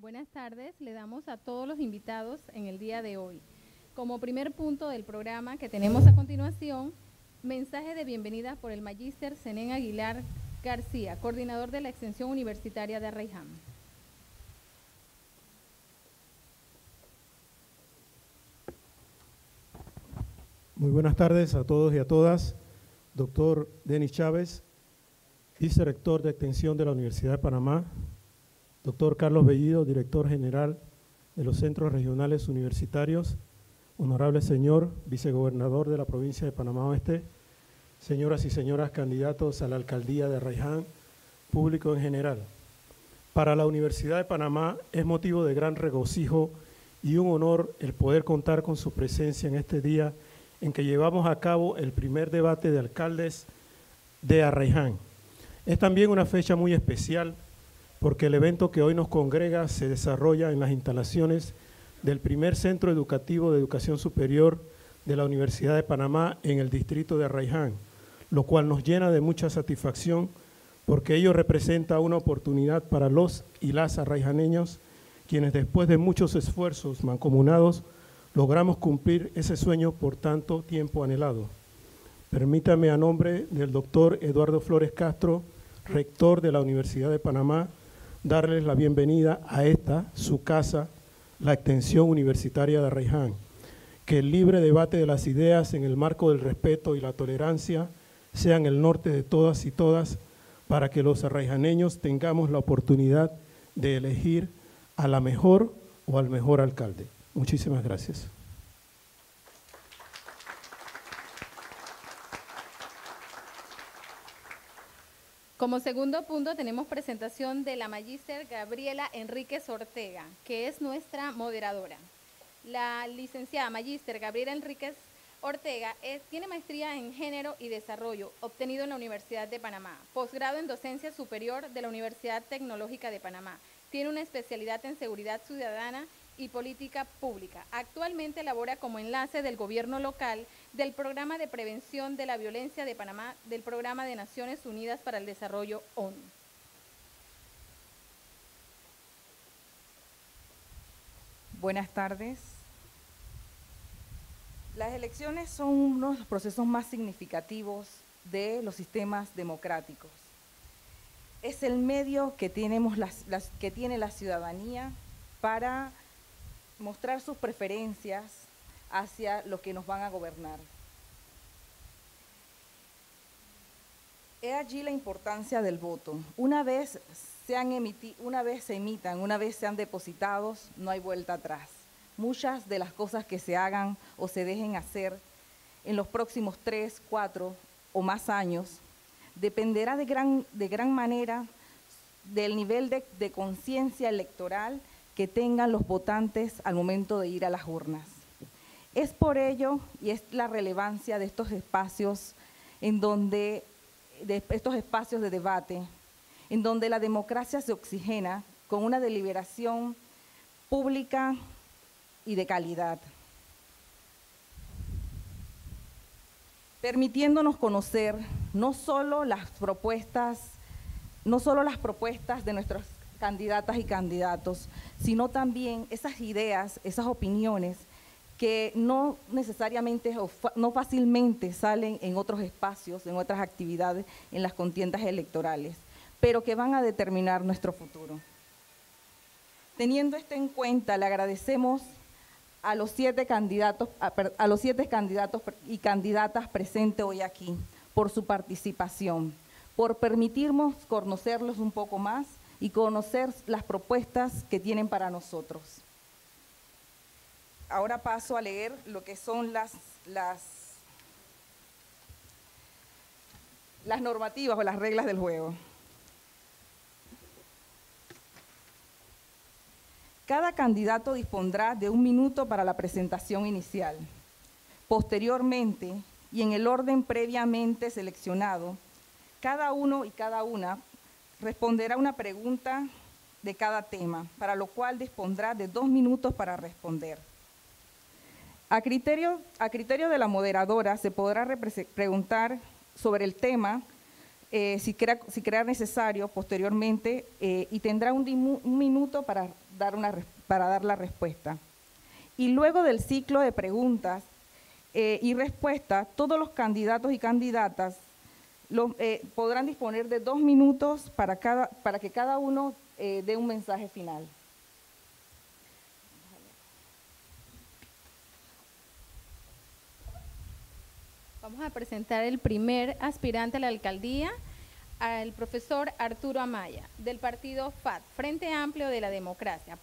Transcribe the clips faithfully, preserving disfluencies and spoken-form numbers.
Buenas tardes, le damos a todos los invitados en el día de hoy. Como primer punto del programa que tenemos a continuación, mensaje de bienvenida por el Magíster Zenén Aguilar García, coordinador de la Extensión Universitaria de Arraiján. Muy buenas tardes a todos y a todas. Doctor Denis Chávez, vicerrector de Extensión de la Universidad de Panamá. Doctor Carlos Bellido, director general de los Centros Regionales Universitarios. Honorable señor vicegobernador de la provincia de Panamá Oeste. Señoras y señoras candidatos a la alcaldía de Arraiján, público en general. Para la Universidad de Panamá es motivo de gran regocijo y un honor el poder contar con su presencia en este día en que llevamos a cabo el primer debate de alcaldes de Arraiján. Es también una fecha muy especial porque el evento que hoy nos congrega se desarrolla en las instalaciones del primer centro educativo de educación superior de la Universidad de Panamá en el distrito de Arraiján, lo cual nos llena de mucha satisfacción porque ello representa una oportunidad para los y las arraijaneños, quienes después de muchos esfuerzos mancomunados logramos cumplir ese sueño por tanto tiempo anhelado. Permítame a nombre del doctor Eduardo Flores Castro, rector de la Universidad de Panamá, darles la bienvenida a esta, su casa, la Extensión Universitaria de Arraiján. Que el libre debate de las ideas en el marco del respeto y la tolerancia sean el norte de todas y todas para que los arraijaneños tengamos la oportunidad de elegir a la mejor o al mejor alcalde. Muchísimas gracias. Como segundo punto tenemos presentación de la Magíster Gabriela Enríquez Ortega, que es nuestra moderadora. La licenciada Magíster Gabriela Enríquez Ortega es, tiene maestría en Género y Desarrollo, obtenido en la Universidad de Panamá, posgrado en Docencia Superior de la Universidad Tecnológica de Panamá. Tiene una especialidad en Seguridad Ciudadana y Política Pública. Actualmente labora como enlace del gobierno local del Programa de Prevención de la Violencia de Panamá, del Programa de Naciones Unidas para el Desarrollo ONU. Buenas tardes. Las elecciones son uno de los procesos más significativos de los sistemas democráticos. Es el medio que, tenemos las, las, que tiene la ciudadanía para mostrar sus preferencias hacia los que nos van a gobernar. He allí la importancia del voto. Una vez se han emiti, una vez se emitan, una vez sean depositados, no hay vuelta atrás. Muchas de las cosas que se hagan o se dejen hacer en los próximos tres, cuatro o más años dependerá de gran, de gran manera del nivel de, de conciencia electoral que tengan los votantes al momento de ir a las urnas. Es por ello y es la relevancia de estos espacios en donde, de estos espacios de debate, en donde la democracia se oxigena con una deliberación pública y de calidad, permitiéndonos conocer no solo las propuestas, no solo las propuestas de nuestros candidatas y candidatos, sino también esas ideas, esas opiniones que no necesariamente o no fácilmente salen en otros espacios, en otras actividades, en las contiendas electorales, pero que van a determinar nuestro futuro. Teniendo esto en cuenta, le agradecemos a los siete candidatos, a, a los siete candidatos y candidatas presentes hoy aquí por su participación, por permitirnos conocerlos un poco más y conocer las propuestas que tienen para nosotros. Ahora paso a leer lo que son las, las, las normativas o las reglas del juego. Cada candidato dispondrá de un minuto para la presentación inicial. Posteriormente, y en el orden previamente seleccionado, cada uno y cada una responderá una pregunta de cada tema, para lo cual dispondrá de dos minutos para responder. A criterio, a criterio de la moderadora se podrá preguntar sobre el tema eh, si, crea, si crea necesario posteriormente eh, y tendrá un, un minuto para dar una, para dar la respuesta. Y luego del ciclo de preguntas eh, y respuestas, todos los candidatos y candidatas lo, eh, podrán disponer de dos minutos para, cada, para que cada uno eh, dé un mensaje final. Vamos a presentar el primer aspirante a la alcaldía, al profesor Arturo Amaya, del partido F A D, Frente Amplio de la Democracia.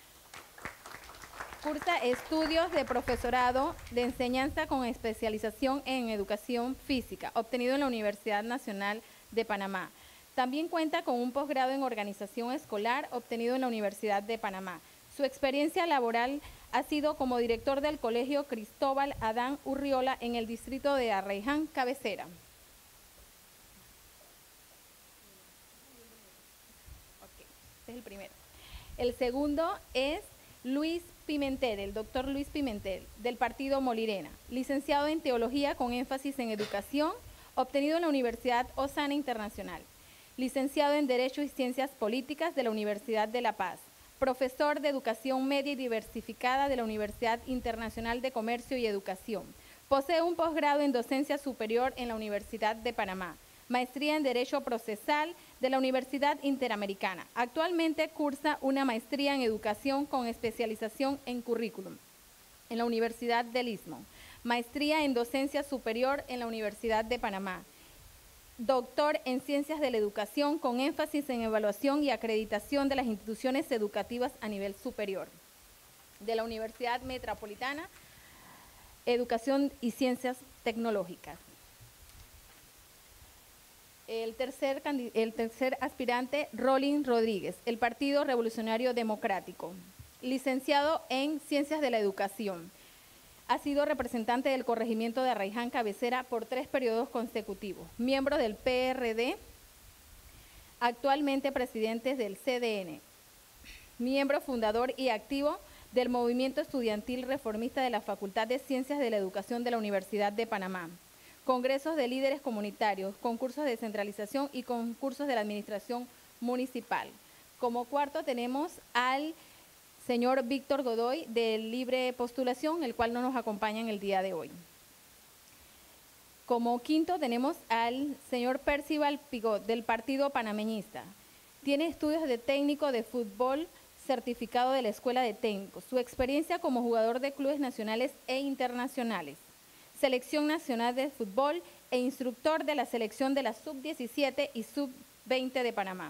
Cursa estudios de profesorado de enseñanza con especialización en educación física, obtenido en la Universidad Nacional de Panamá. También cuenta con un posgrado en organización escolar, obtenido en la Universidad de Panamá. Su experiencia laboral ha sido como director del Colegio Cristóbal Adán Urriola en el distrito de Arraiján, Cabecera. Okay, este es el primero. El segundo es Luis Pimentel, el doctor Luis Pimentel, del partido Molirena, licenciado en Teología con énfasis en Educación, obtenido en la Universidad Osana Internacional, licenciado en Derecho y Ciencias Políticas de la Universidad de La Paz, profesor de Educación Media y Diversificada de la Universidad Internacional de Comercio y Educación. Posee un posgrado en Docencia Superior en la Universidad de Panamá, maestría en Derecho Procesal de la Universidad Interamericana. Actualmente cursa una maestría en Educación con especialización en Currículum en la Universidad del Istmo, maestría en Docencia Superior en la Universidad de Panamá, doctor en Ciencias de la Educación con énfasis en evaluación y acreditación de las instituciones educativas a nivel superior, de la Universidad Metropolitana, Educación y Ciencias Tecnológicas. El tercer, el tercer aspirante, Rolín Rodríguez, el Partido Revolucionario Democrático, licenciado en Ciencias de la Educación. Ha sido representante del corregimiento de Arraiján Cabecera por tres periodos consecutivos, miembro del P R D, actualmente presidente del C D N, miembro fundador y activo del Movimiento Estudiantil Reformista de la Facultad de Ciencias de la Educación de la Universidad de Panamá, congresos de líderes comunitarios, concursos de descentralización y concursos de la administración municipal. Como cuarto tenemos al señor Víctor Godoy, de libre postulación, el cual no nos acompaña en el día de hoy. Como quinto tenemos al señor Percival Pigot, del Partido Panameñista. Tiene estudios de técnico de fútbol, certificado de la Escuela de Técnicos. Su experiencia como jugador de clubes nacionales e internacionales, Selección Nacional de Fútbol e instructor de la selección de la sub diecisiete y sub veinte de Panamá.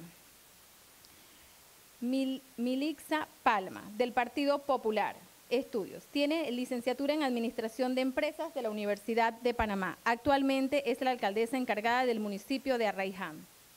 Mil, Milixa Palma, del Partido Popular, estudios. Tiene licenciatura en Administración de Empresas de la Universidad de Panamá. Actualmente es la alcaldesa encargada del municipio de Arraiján.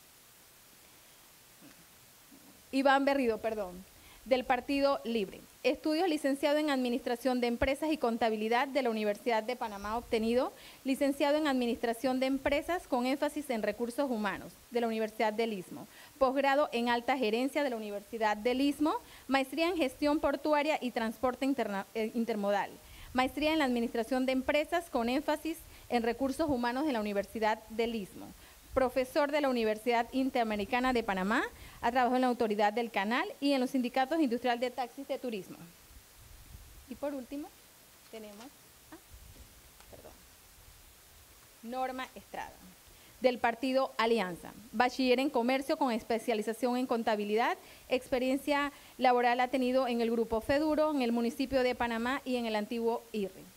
Iván Berrido, perdón, del Partido Libre. Estudios, licenciado en Administración de Empresas y Contabilidad de la Universidad de Panamá, obtenido, licenciado en Administración de Empresas con énfasis en Recursos Humanos de la Universidad del Istmo, posgrado en Alta Gerencia de la Universidad del Istmo, maestría en Gestión Portuaria y Transporte interna, eh, Intermodal, maestría en la Administración de Empresas con énfasis en Recursos Humanos de la Universidad del Istmo, profesor de la Universidad Interamericana de Panamá, ha trabajado en la Autoridad del Canal y en los sindicatos industriales de taxis de turismo. Y por último, tenemos ah, perdón, Norma Estrada, del Partido Alianza, bachiller en Comercio con especialización en Contabilidad, experiencia laboral ha tenido en el Grupo Feduro, en el municipio de Panamá y en el antiguo I R I.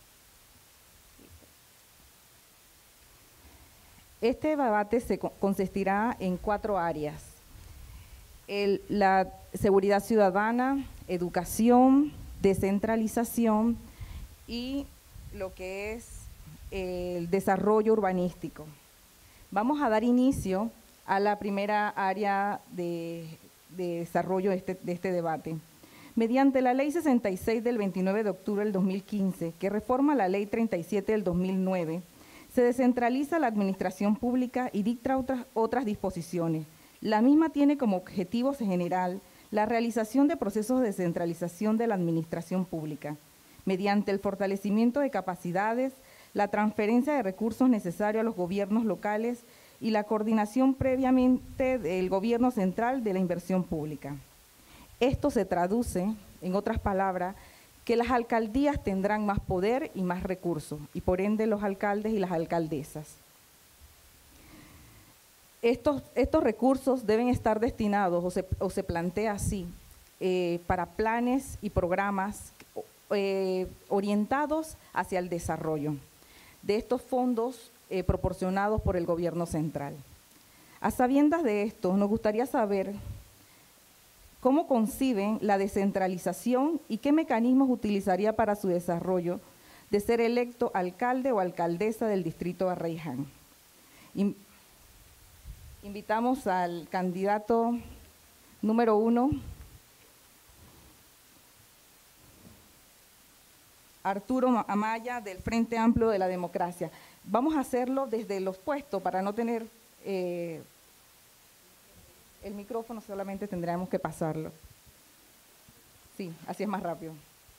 Este debate se consistirá en cuatro áreas: El, la seguridad ciudadana, educación, descentralización y lo que es el desarrollo urbanístico. Vamos a dar inicio a la primera área de, de desarrollo de este, de este debate. Mediante la Ley sesenta y seis del veintinueve de octubre del dos mil quince, que reforma la Ley treinta y siete del dos mil nueve, se descentraliza la administración pública y dicta otras, otras disposiciones. La misma tiene como objetivo general la realización de procesos de descentralización de la administración pública, mediante el fortalecimiento de capacidades, la transferencia de recursos necesarios a los gobiernos locales y la coordinación previamente del gobierno central de la inversión pública. Esto se traduce, en otras palabras, que las alcaldías tendrán más poder y más recursos, y por ende los alcaldes y las alcaldesas. Estos, estos recursos deben estar destinados, o se, o se plantea así, eh, para planes y programas eh, orientados hacia el desarrollo de estos fondos eh, proporcionados por el gobierno central. A sabiendas de esto, nos gustaría saber cómo conciben la descentralización y qué mecanismos utilizaría para su desarrollo de ser electo alcalde o alcaldesa del distrito de Arraiján. Invitamos al candidato número uno, Arturo Amaya, del Frente Amplio de la Democracia. Vamos a hacerlo desde los puestos para no tener eh, el micrófono, solamente tendremos que pasarlo. Sí, así es más rápido.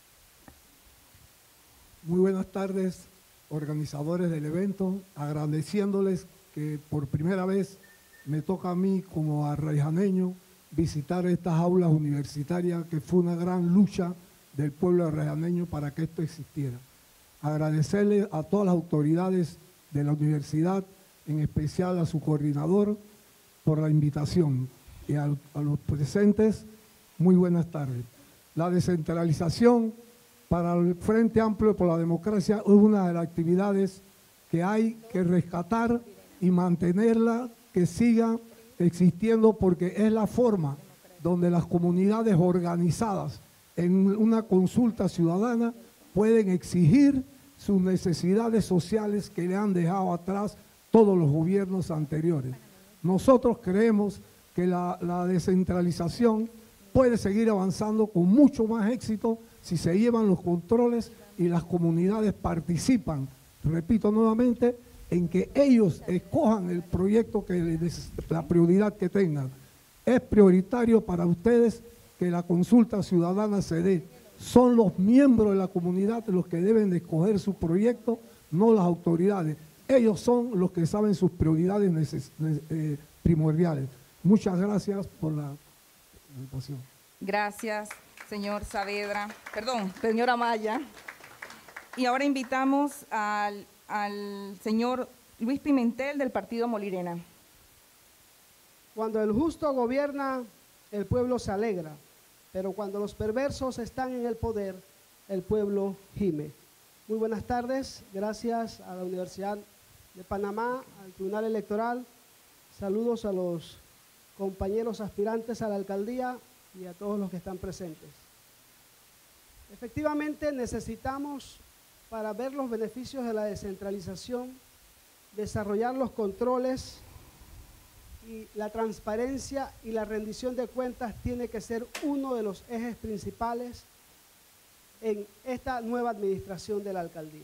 Muy buenas tardes, organizadores del evento, agradeciéndoles que por primera vez me toca a mí como arraijaneño visitar estas aulas universitarias, que fue una gran lucha del pueblo arraijaneño para que esto existiera. Agradecerle a todas las autoridades de la universidad, en especial a su coordinador, por la invitación, y a, a los presentes, muy buenas tardes. La descentralización para el Frente Amplio por la Democracia es una de las actividades que hay que rescatar y mantenerla, que siga existiendo, porque es la forma donde las comunidades organizadas en una consulta ciudadana pueden exigir sus necesidades sociales que le han dejado atrás todos los gobiernos anteriores. Nosotros creemos que la, la descentralización puede seguir avanzando con mucho más éxito si se llevan los controles y las comunidades participan, repito nuevamente, en que ellos escojan el proyecto, que les, la prioridad que tengan. Es prioritario para ustedes que la consulta ciudadana se dé. Son los miembros de la comunidad los que deben de escoger su proyecto, no las autoridades. Ellos son los que saben sus prioridades neces eh, primordiales. Muchas gracias por la invitación. Gracias, señor Saavedra, perdón, señora Amaya. Y ahora invitamos al, al señor Luis Pimentel, del partido Molirena. Cuando el justo gobierna, el pueblo se alegra, pero cuando los perversos están en el poder, el pueblo gime. Muy buenas tardes, gracias a la Universidad de Panamá, al Tribunal Electoral, saludos a los compañeros aspirantes a la alcaldía y a todos los que están presentes. Efectivamente, necesitamos, para ver los beneficios de la descentralización, desarrollar los controles, y la transparencia y la rendición de cuentas tiene que ser uno de los ejes principales en esta nueva administración de la alcaldía.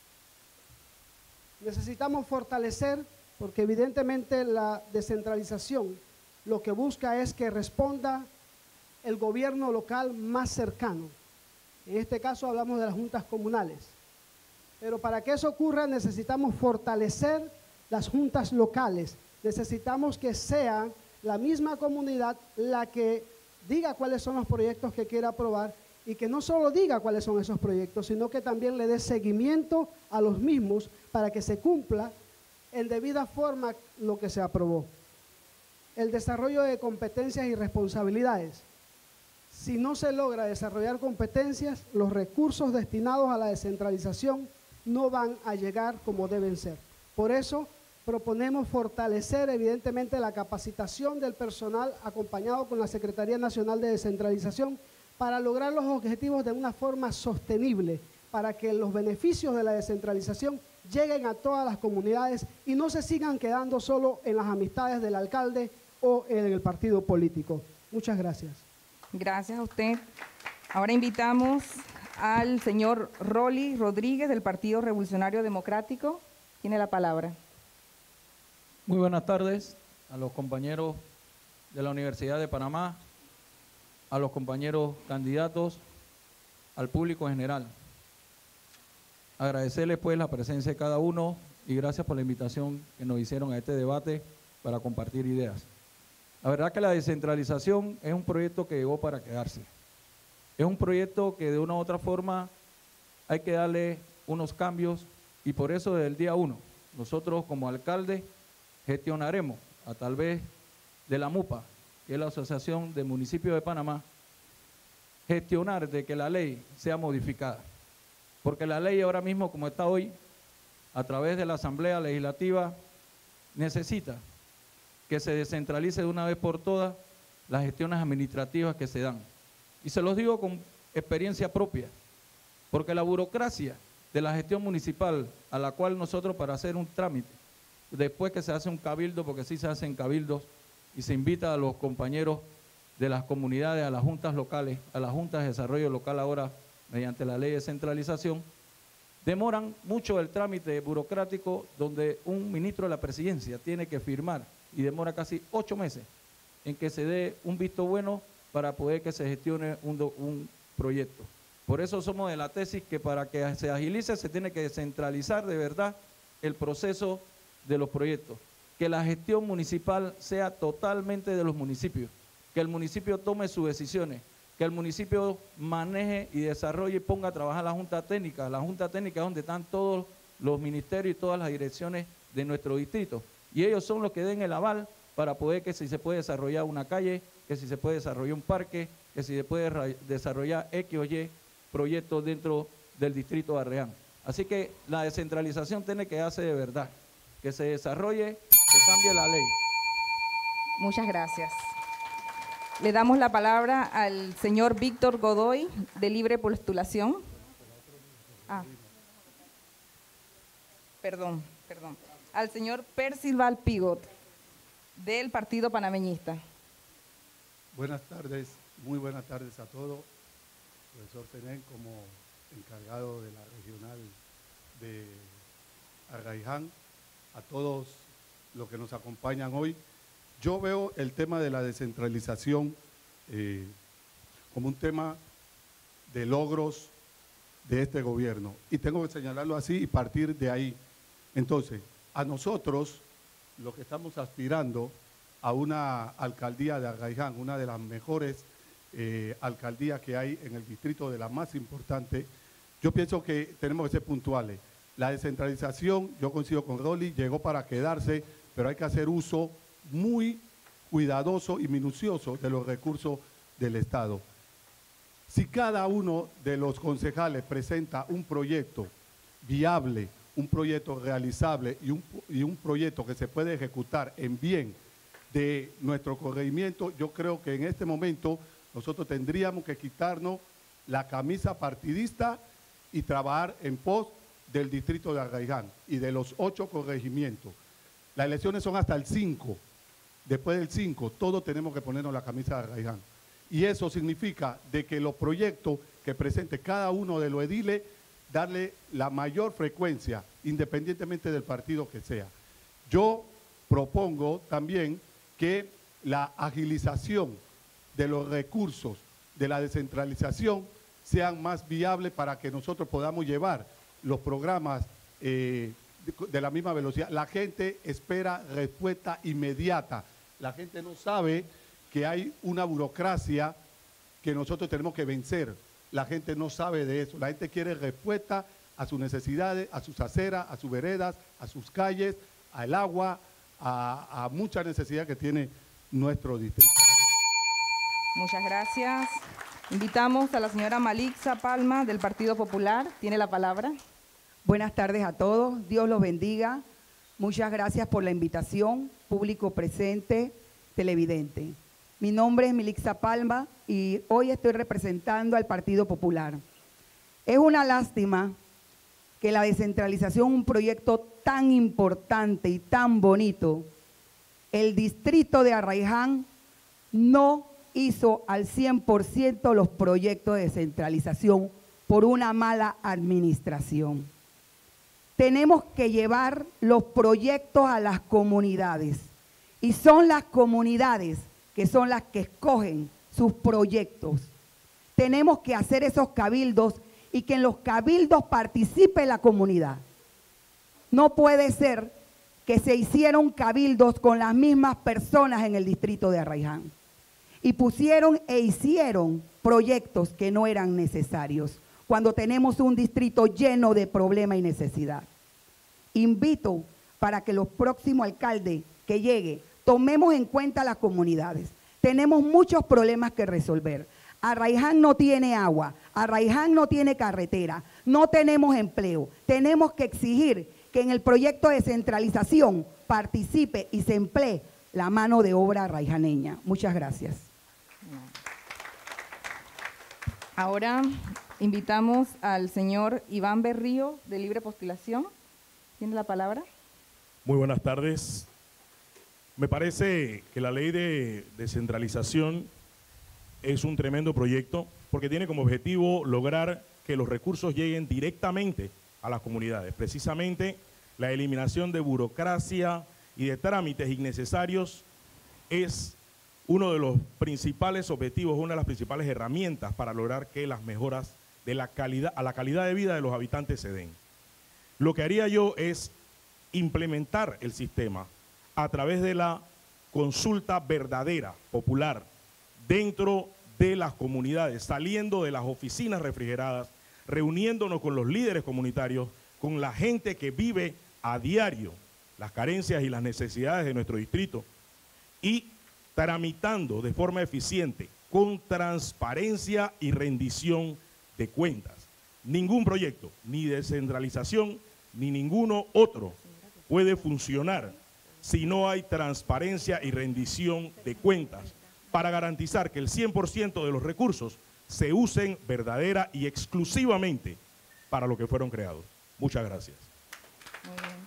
Necesitamos fortalecer, porque evidentemente la descentralización lo que busca es que responda el gobierno local más cercano. En este caso hablamos de las juntas comunales. Pero para que eso ocurra necesitamos fortalecer las juntas locales. Necesitamos que sea la misma comunidad la que diga cuáles son los proyectos que quiere aprobar, y que no solo diga cuáles son esos proyectos, sino que también le dé seguimiento a los mismos para que se cumpla en debida forma lo que se aprobó. El desarrollo de competencias y responsabilidades. Si no se logra desarrollar competencias, los recursos destinados a la descentralización no van a llegar como deben ser. Por eso proponemos fortalecer evidentemente la capacitación del personal acompañado con la Secretaría Nacional de Descentralización para lograr los objetivos de una forma sostenible, para que los beneficios de la descentralización lleguen a todas las comunidades y no se sigan quedando solo en las amistades del alcalde o en el partido político. Muchas gracias. Gracias a usted. Ahora invitamos al señor Rolly Rodríguez, del Partido Revolucionario Democrático. Tiene la palabra. Muy buenas tardes a los compañeros de la Universidad de Panamá, a los compañeros candidatos, al público en general. Agradecerles pues la presencia de cada uno y gracias por la invitación que nos hicieron a este debate para compartir ideas. La verdad que la descentralización es un proyecto que llegó para quedarse. Es un proyecto que de una u otra forma hay que darle unos cambios y por eso desde el día uno nosotros como alcalde gestionaremos a tal vez de la MUPA, que es la Asociación de Municipios de Panamá, gestionar de que la ley sea modificada. Porque la ley ahora mismo como está hoy, a través de la Asamblea Legislativa, necesita que se descentralice de una vez por todas las gestiones administrativas que se dan. Y se los digo con experiencia propia, porque la burocracia de la gestión municipal, a la cual nosotros para hacer un trámite, después que se hace un cabildo, porque sí se hacen cabildos, y se invita a los compañeros de las comunidades, a las juntas locales, a las juntas de desarrollo local ahora, mediante la ley de centralización, demoran mucho el trámite burocrático donde un ministro de la presidencia tiene que firmar y demora casi ocho meses en que se dé un visto bueno para poder que se gestione un, do, un proyecto. Por eso somos de la tesis que para que se agilice se tiene que descentralizar de verdad el proceso de los proyectos, que la gestión municipal sea totalmente de los municipios, que el municipio tome sus decisiones, que el municipio maneje y desarrolle y ponga a trabajar la Junta Técnica. La Junta Técnica es donde están todos los ministerios y todas las direcciones de nuestro distrito. Y ellos son los que den el aval para poder que si se puede desarrollar una calle, que si se puede desarrollar un parque, que si se puede desarrollar X o Y proyectos dentro del distrito de Arreján. Así que la descentralización tiene que darse de verdad, que se desarrolle, que cambie la ley. Muchas gracias. Le damos la palabra al señor Víctor Godoy, de libre postulación. Ah. Perdón, perdón. Al señor Percival Pigot, del Partido Panameñista. Buenas tardes, muy buenas tardes a todos. Profesor Tenén, como encargado de la regional de Arraiján, a todos los que nos acompañan hoy. Yo veo el tema de la descentralización eh, como un tema de logros de este gobierno. Y tengo que señalarlo así y partir de ahí. Entonces, a nosotros, los que estamos aspirando a una alcaldía de Arraiján, una de las mejores eh, alcaldías que hay en el distrito, de la más importante, yo pienso que tenemos que ser puntuales. La descentralización, yo coincido con Rolly, llegó para quedarse, pero hay que hacer uso muy cuidadoso y minucioso de los recursos del Estado. Si cada uno de los concejales presenta un proyecto viable, un proyecto realizable y un, y un proyecto que se puede ejecutar en bien de nuestro corregimiento, yo creo que en este momento nosotros tendríamos que quitarnos la camisa partidista y trabajar en pos del distrito de Arraiján y de los ocho corregimientos. Las elecciones son hasta el cinco. Después del cinco, todos tenemos que ponernos la camisa de Arraiján. Y eso significa de que los proyectos que presente cada uno de los ediles, darle la mayor frecuencia, independientemente del partido que sea. Yo propongo también que la agilización de los recursos de la descentralización sean más viables para que nosotros podamos llevar los programas eh, de, de la misma velocidad. La gente espera respuesta inmediata. La gente no sabe que hay una burocracia que nosotros tenemos que vencer. La gente no sabe de eso. La gente quiere respuesta a sus necesidades, a sus aceras, a sus veredas, a sus calles, al agua, a, a mucha necesidad que tiene nuestro distrito. Muchas gracias. Invitamos a la señora Malixa Palma, del Partido Popular. Tiene la palabra. Buenas tardes a todos. Dios los bendiga. Muchas gracias por la invitación, público presente, televidente. Mi nombre es Malixa Palma y hoy estoy representando al Partido Popular. Es una lástima que la descentralización, un proyecto tan importante y tan bonito, el distrito de Arraiján no hizo al cien por ciento los proyectos de descentralización por una mala administración. Tenemos que llevar los proyectos a las comunidades y son las comunidades que son las que escogen sus proyectos. Tenemos que hacer esos cabildos y que en los cabildos participe la comunidad. No puede ser que se hicieron cabildos con las mismas personas en el distrito de Arraiján y pusieron e hicieron proyectos que no eran necesarios cuando tenemos un distrito lleno de problemas y necesidad. Invito para que los próximos alcaldes que llegue tomemos en cuenta las comunidades. Tenemos muchos problemas que resolver. Arraiján no tiene agua, Arraiján no tiene carretera, no tenemos empleo. Tenemos que exigir que en el proyecto de descentralización participe y se emplee la mano de obra arraijaneña. Muchas gracias. Ahora invitamos al señor Iván Berrío, de Libre Postulación. ¿Tiene la palabra? Muy buenas tardes. Me parece que la ley de descentralización es un tremendo proyecto porque tiene como objetivo lograr que los recursos lleguen directamente a las comunidades. Precisamente la eliminación de burocracia y de trámites innecesarios es uno de los principales objetivos, una de las principales herramientas para lograr que las mejoras de la calidad, a la calidad de vida de los habitantes se den. Lo que haría yo es implementar el sistema a través de la consulta verdadera, popular, dentro de las comunidades, saliendo de las oficinas refrigeradas, reuniéndonos con los líderes comunitarios, con la gente que vive a diario las carencias y las necesidades de nuestro distrito y tramitando de forma eficiente, con transparencia y rendición de cuentas. Ningún proyecto, ni descentralización, ni ninguno otro puede funcionar si no hay transparencia y rendición de cuentas para garantizar que el cien por ciento de los recursos se usen verdadera y exclusivamente para lo que fueron creados. Muchas gracias. Muy bien.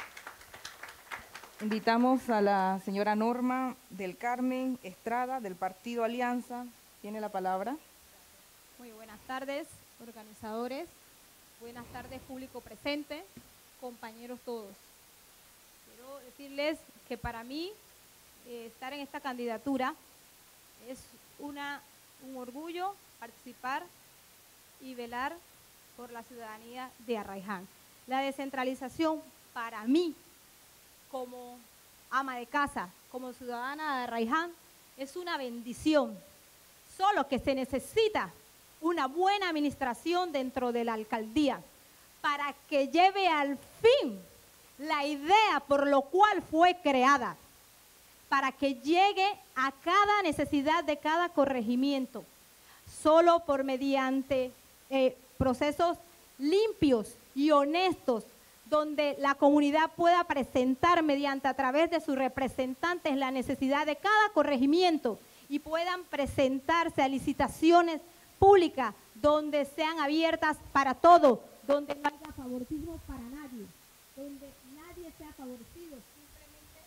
Invitamos a la señora Norma del Carmen Estrada, del Partido Alianza. Tiene la palabra. Muy buenas tardes, organizadores. Buenas tardes, público presente, compañeros todos. Quiero decirles que para mí eh, estar en esta candidatura es una, un orgullo participar y velar por la ciudadanía de Arraiján. La descentralización para mí, como ama de casa, como ciudadana de Arraiján, es una bendición. Solo que se necesita una buena administración dentro de la alcaldía para que lleve al fin la idea por lo cual fue creada, para que llegue a cada necesidad de cada corregimiento, solo por mediante eh, procesos limpios y honestos, donde la comunidad pueda presentar mediante a través de sus representantes la necesidad de cada corregimiento y puedan presentarse a licitaciones públicas donde sean abiertas para todo, donde no haya favoritismo para nadie, donde nadie sea favorecido, simplemente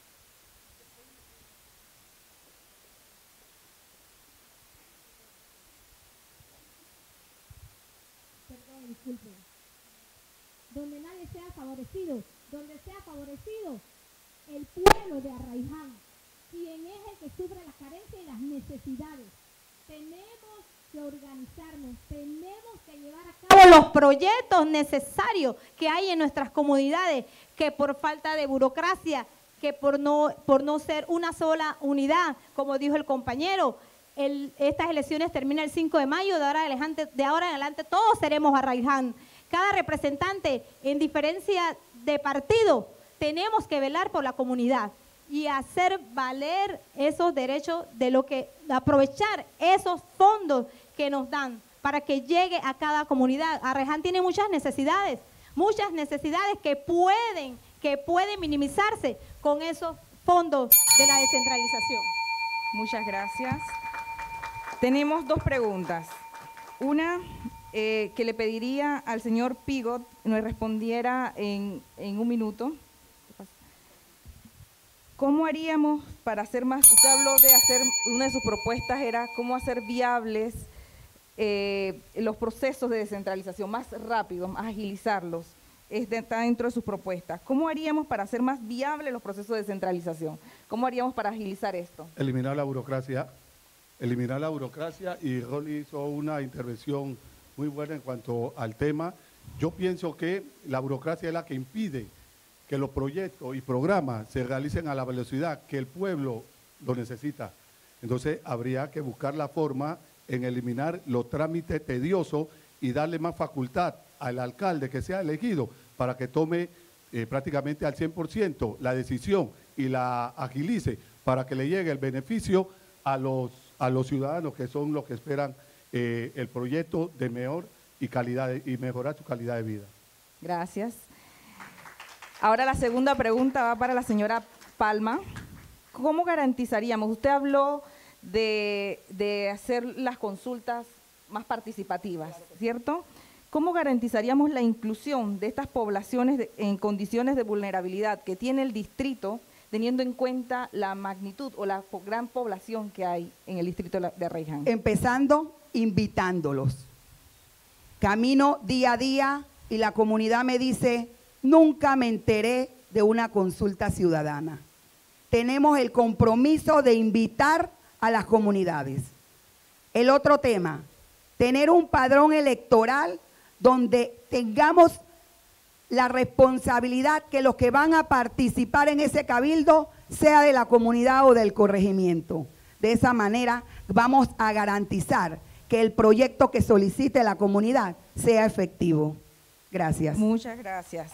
perdón, disculpen, donde nadie sea favorecido, donde sea favorecido el pueblo de Arraiján, quien es el que sufre las carencias y las necesidades. Tenemos que organizarnos, tenemos que llevar a cabo los proyectos necesarios que hay en nuestras comunidades, que por falta de burocracia, que por no, por no ser una sola unidad, como dijo el compañero, el, estas elecciones terminan el cinco de mayo, de ahora, adelante, de ahora en adelante todos seremos Arraiján. Cada representante, en diferencia de partido, tenemos que velar por la comunidad y hacer valer esos derechos de lo que, aprovechar esos fondos que nos dan para que llegue a cada comunidad. Arraiján tiene muchas necesidades, muchas necesidades que pueden, que pueden minimizarse con esos fondos de la descentralización. Muchas gracias. Tenemos dos preguntas. Una eh, que le pediría al señor Pigot nos respondiera en, en un minuto. ¿Cómo haríamos para hacer más? Usted habló de hacer, una de sus propuestas era cómo hacer viables eh, los procesos de descentralización, más rápidos, más agilizarlos. Está dentro de sus propuestas. ¿Cómo haríamos para hacer más viables los procesos de descentralización? ¿Cómo haríamos para agilizar esto? Eliminar la burocracia, eliminar la burocracia y Rolly hizo una intervención muy buena en cuanto al tema. Yo pienso que la burocracia es la que impide que los proyectos y programas se realicen a la velocidad que el pueblo lo necesita. Entonces habría que buscar la forma en eliminar los trámites tediosos y darle más facultad al alcalde que sea elegido para que tome eh, prácticamente al cien por ciento la decisión y la agilice para que le llegue el beneficio a los, a los ciudadanos que son los que esperan eh, el proyecto de mejor y, calidad de, y mejorar su calidad de vida. Gracias. Ahora la segunda pregunta va para la señora Palma. ¿Cómo garantizaríamos? Usted habló de, de hacer las consultas más participativas, ¿cierto? ¿Cómo garantizaríamos la inclusión de estas poblaciones de, en condiciones de vulnerabilidad que tiene el distrito, teniendo en cuenta la magnitud o la po gran población que hay en el distrito de Arraiján? Empezando invitándolos. Camino día a día y la comunidad me dice, nunca me enteré de una consulta ciudadana. Tenemos el compromiso de invitar a las comunidades. El otro tema, tener un padrón electoral donde tengamos la responsabilidad que los que van a participar en ese cabildo sea de la comunidad o del corregimiento. De esa manera vamos a garantizar que el proyecto que solicite la comunidad sea efectivo. Gracias. Muchas gracias.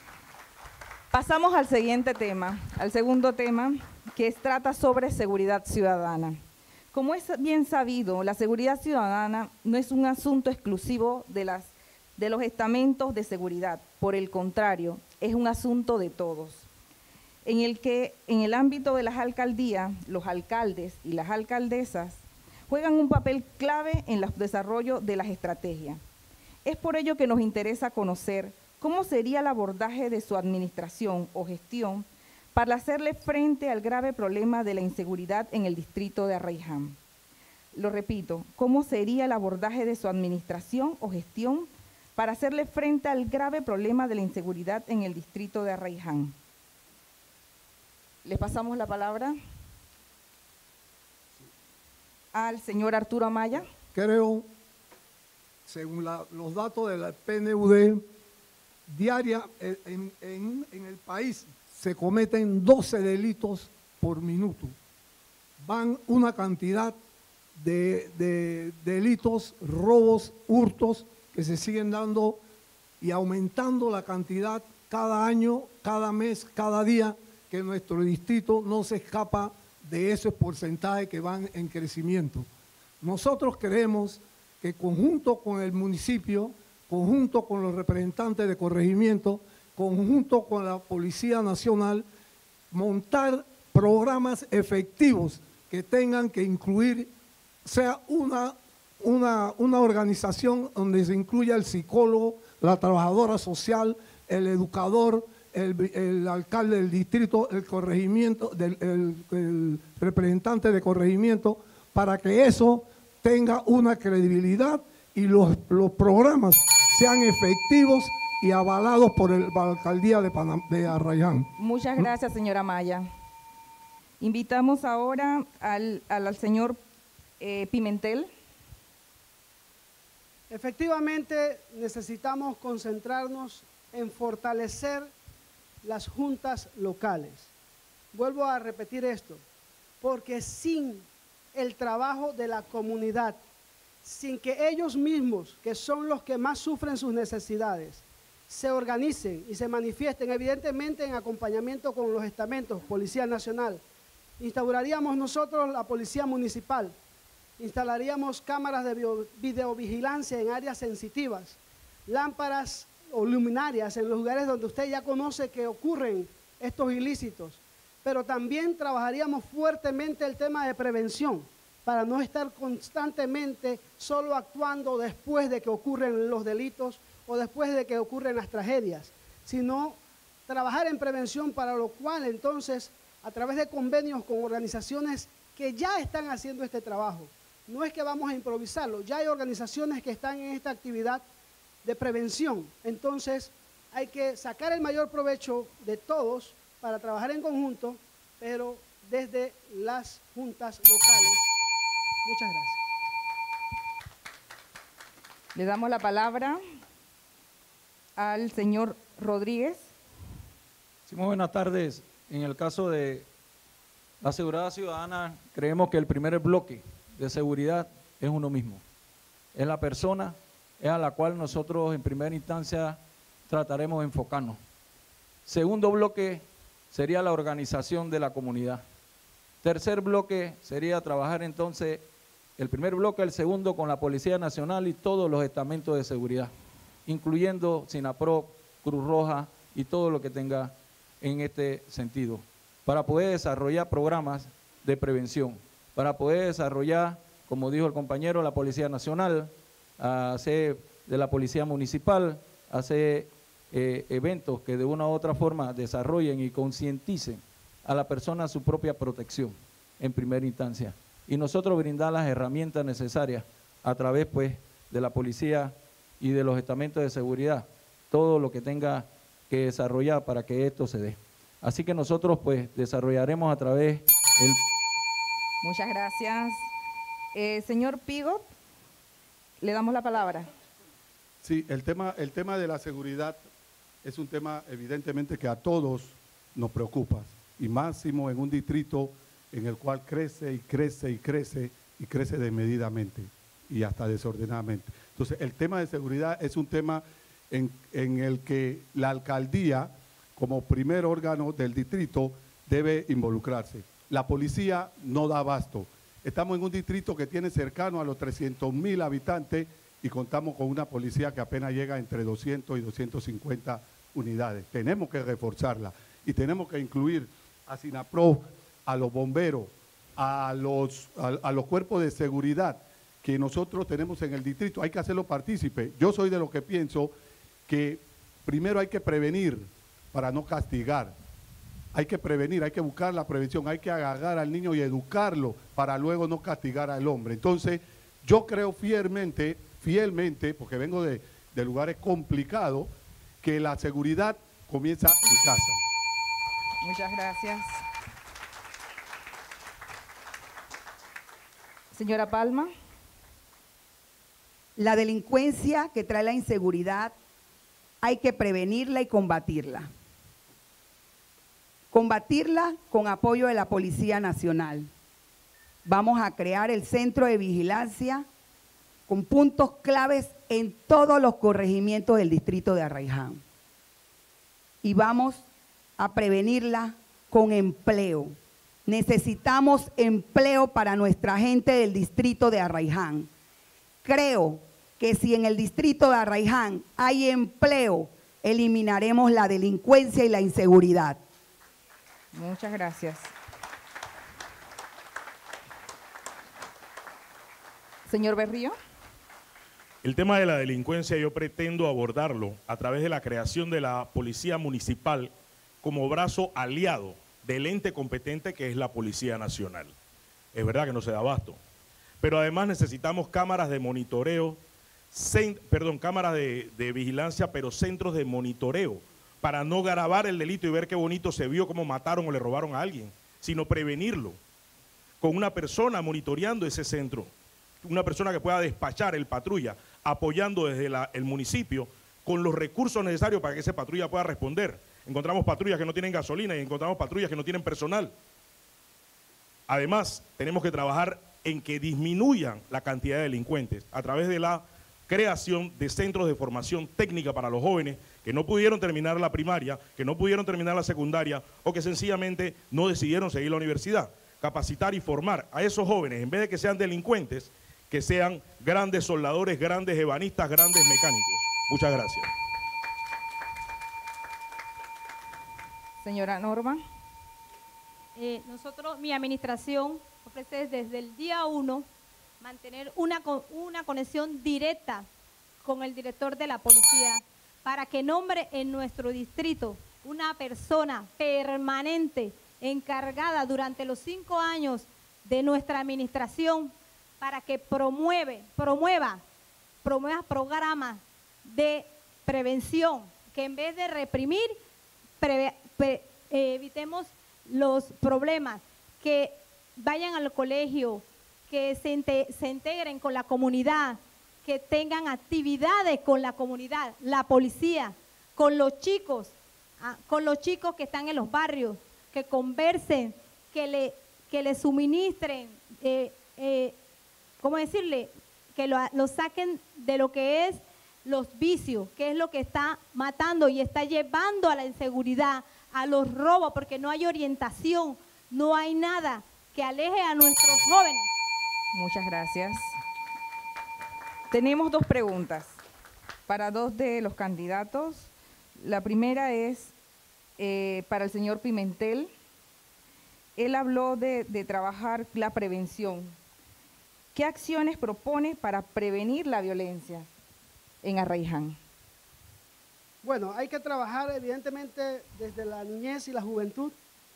Pasamos al siguiente tema, al segundo tema, que trata sobre seguridad ciudadana. Como es bien sabido, la seguridad ciudadana no es un asunto exclusivo de, las, de los estamentos de seguridad. Por el contrario, es un asunto de todos, en el que en el ámbito de las alcaldías, los alcaldes y las alcaldesas juegan un papel clave en el desarrollo de las estrategias. Es por ello que nos interesa conocer cómo sería el abordaje de su administración o gestión para hacerle frente al grave problema de la inseguridad en el distrito de Arraiján. Lo repito, ¿cómo sería el abordaje de su administración o gestión para hacerle frente al grave problema de la inseguridad en el distrito de Arraiján? Le pasamos la palabra al señor Arturo Amaya. Creo, según la, los datos de la P N U D, diaria en, en, en el país se cometen doce delitos por minuto. Van una cantidad de, de delitos, robos, hurtos que se siguen dando y aumentando la cantidad cada año, cada mes, cada día, que nuestro distrito no se escapa de esos porcentajes que van en crecimiento. Nosotros creemos que conjunto con el municipio, conjunto con los representantes de corregimiento, conjunto con la Policía Nacional, montar programas efectivos que tengan que incluir, sea una, una, una organización donde se incluya el psicólogo, la trabajadora social, el educador, el, el alcalde del distrito, el corregimiento, del, el, el representante de corregimiento, para que eso tenga una credibilidad y los, los programas sean efectivos y avalados por el, la alcaldía de, Panam, de Arraiján. Muchas gracias, señora Maya. Invitamos ahora al, al, al señor eh, Pimentel. Efectivamente, necesitamos concentrarnos en fortalecer las juntas locales. Vuelvo a repetir esto, porque sin el trabajo de la comunidad, sin que ellos mismos, que son los que más sufren sus necesidades, se organicen y se manifiesten, evidentemente en acompañamiento con los estamentos, Policía Nacional, instauraríamos nosotros la Policía Municipal, instalaríamos cámaras de videovigilancia en áreas sensitivas, lámparas o luminarias en los lugares donde usted ya conoce que ocurren estos ilícitos, pero también trabajaríamos fuertemente el tema de prevención, para no estar constantemente solo actuando después de que ocurren los delitos o después de que ocurren las tragedias, sino trabajar en prevención, para lo cual entonces, a través de convenios con organizaciones que ya están haciendo este trabajo, no es que vamos a improvisarlo, ya hay organizaciones que están en esta actividad de prevención, entonces hay que sacar el mayor provecho de todos para trabajar en conjunto, pero desde las juntas locales. Muchas gracias. Le damos la palabra al señor Rodríguez. Sí, muy buenas tardes. En el caso de la seguridad ciudadana, creemos que el primer bloque de seguridad es uno mismo. Es la persona, es a la cual nosotros en primera instancia trataremos de enfocarnos. Segundo bloque sería la organización de la comunidad. Tercer bloque sería trabajar entonces, el primer bloque, el segundo con la Policía Nacional y todos los estamentos de seguridad, incluyendo SINAPROC, Cruz Roja y todo lo que tenga en este sentido, para poder desarrollar programas de prevención, para poder desarrollar, como dijo el compañero, la Policía Nacional, hacer de la Policía Municipal, hacer eh, eventos que de una u otra forma desarrollen y concienticen a la persona su propia protección en primera instancia. Y nosotros brindar las herramientas necesarias a través pues de la policía y de los estamentos de seguridad, todo lo que tenga que desarrollar para que esto se dé. Así que nosotros pues desarrollaremos a través del... Muchas gracias. Eh, señor Pigot, le damos la palabra. Sí, el tema, el tema de la seguridad es un tema evidentemente que a todos nos preocupa, y máximo en un distrito en el cual crece y crece y crece y crece desmedidamente y hasta desordenadamente. Entonces, el tema de seguridad es un tema en, en el que la alcaldía, como primer órgano del distrito, debe involucrarse. La policía no da abasto. Estamos en un distrito que tiene cercano a los trescientos mil habitantes y contamos con una policía que apenas llega entre doscientos y doscientos cincuenta unidades. Tenemos que reforzarla y tenemos que incluir a SINAPROC, a los bomberos, a los, a, a los cuerpos de seguridad que nosotros tenemos en el distrito. Hay que hacerlo partícipe. Yo soy de los que pienso que primero hay que prevenir para no castigar. Hay que prevenir, hay que buscar la prevención, hay que agarrar al niño y educarlo para luego no castigar al hombre. Entonces, yo creo fielmente, fielmente, porque vengo de, de lugares complicados, que la seguridad comienza en casa. Muchas gracias. Señora Palma. La delincuencia que trae la inseguridad hay que prevenirla y combatirla. Combatirla con apoyo de la Policía Nacional. Vamos a crear el centro de vigilancia con puntos claves en todos los corregimientos del distrito de Arraiján. Y vamos a prevenirla con empleo. Necesitamos empleo para nuestra gente del distrito de Arraiján. Creo que si en el distrito de Arraiján hay empleo, eliminaremos la delincuencia y la inseguridad. Muchas gracias. Señor Berrío. El tema de la delincuencia yo pretendo abordarlo a través de la creación de la Policía Municipal como brazo aliado del ente competente que es la Policía Nacional. Es verdad que no se da abasto, pero además necesitamos cámaras de monitoreo, cent, perdón, cámaras de, de vigilancia, pero centros de monitoreo, para no grabar el delito y ver qué bonito se vio cómo mataron o le robaron a alguien, sino prevenirlo, con una persona monitoreando ese centro, una persona que pueda despachar el patrulla, apoyando desde la, el municipio con los recursos necesarios para que ese patrulla pueda responder. Encontramos patrullas que no tienen gasolina y encontramos patrullas que no tienen personal. Además, tenemos que trabajar en que disminuyan la cantidad de delincuentes a través de la creación de centros de formación técnica para los jóvenes que no pudieron terminar la primaria, que no pudieron terminar la secundaria o que sencillamente no decidieron seguir la universidad. Capacitar y formar a esos jóvenes, en vez de que sean delincuentes, que sean grandes soldadores, grandes ebanistas, grandes mecánicos. Muchas gracias. Señora Norma. Eh, nosotros, mi administración, ofrece desde el día uno mantener una, una conexión directa con el director de la policía para que nombre en nuestro distrito una persona permanente encargada durante los cinco años de nuestra administración para que promueve, promueva, promueva programas de prevención, que en vez de reprimir, preve, pre, eh, evitemos los problemas, que vayan al colegio, que se, inte, se integren con la comunidad, que tengan actividades con la comunidad, la policía, con los chicos, a- con los chicos que están en los barrios, que conversen, que le, que le suministren, eh, eh, ¿cómo decirle? Que lo, lo saquen de lo que es los vicios, que es lo que está matando y está llevando a la inseguridad, a los robos, porque no hay orientación, no hay nada que aleje a nuestros jóvenes. Muchas gracias. Tenemos dos preguntas para dos de los candidatos. La primera es eh, para el señor Pimentel. Él habló de, de trabajar la prevención. ¿Qué acciones propone para prevenir la violencia en Arraiján? Bueno, hay que trabajar evidentemente desde la niñez y la juventud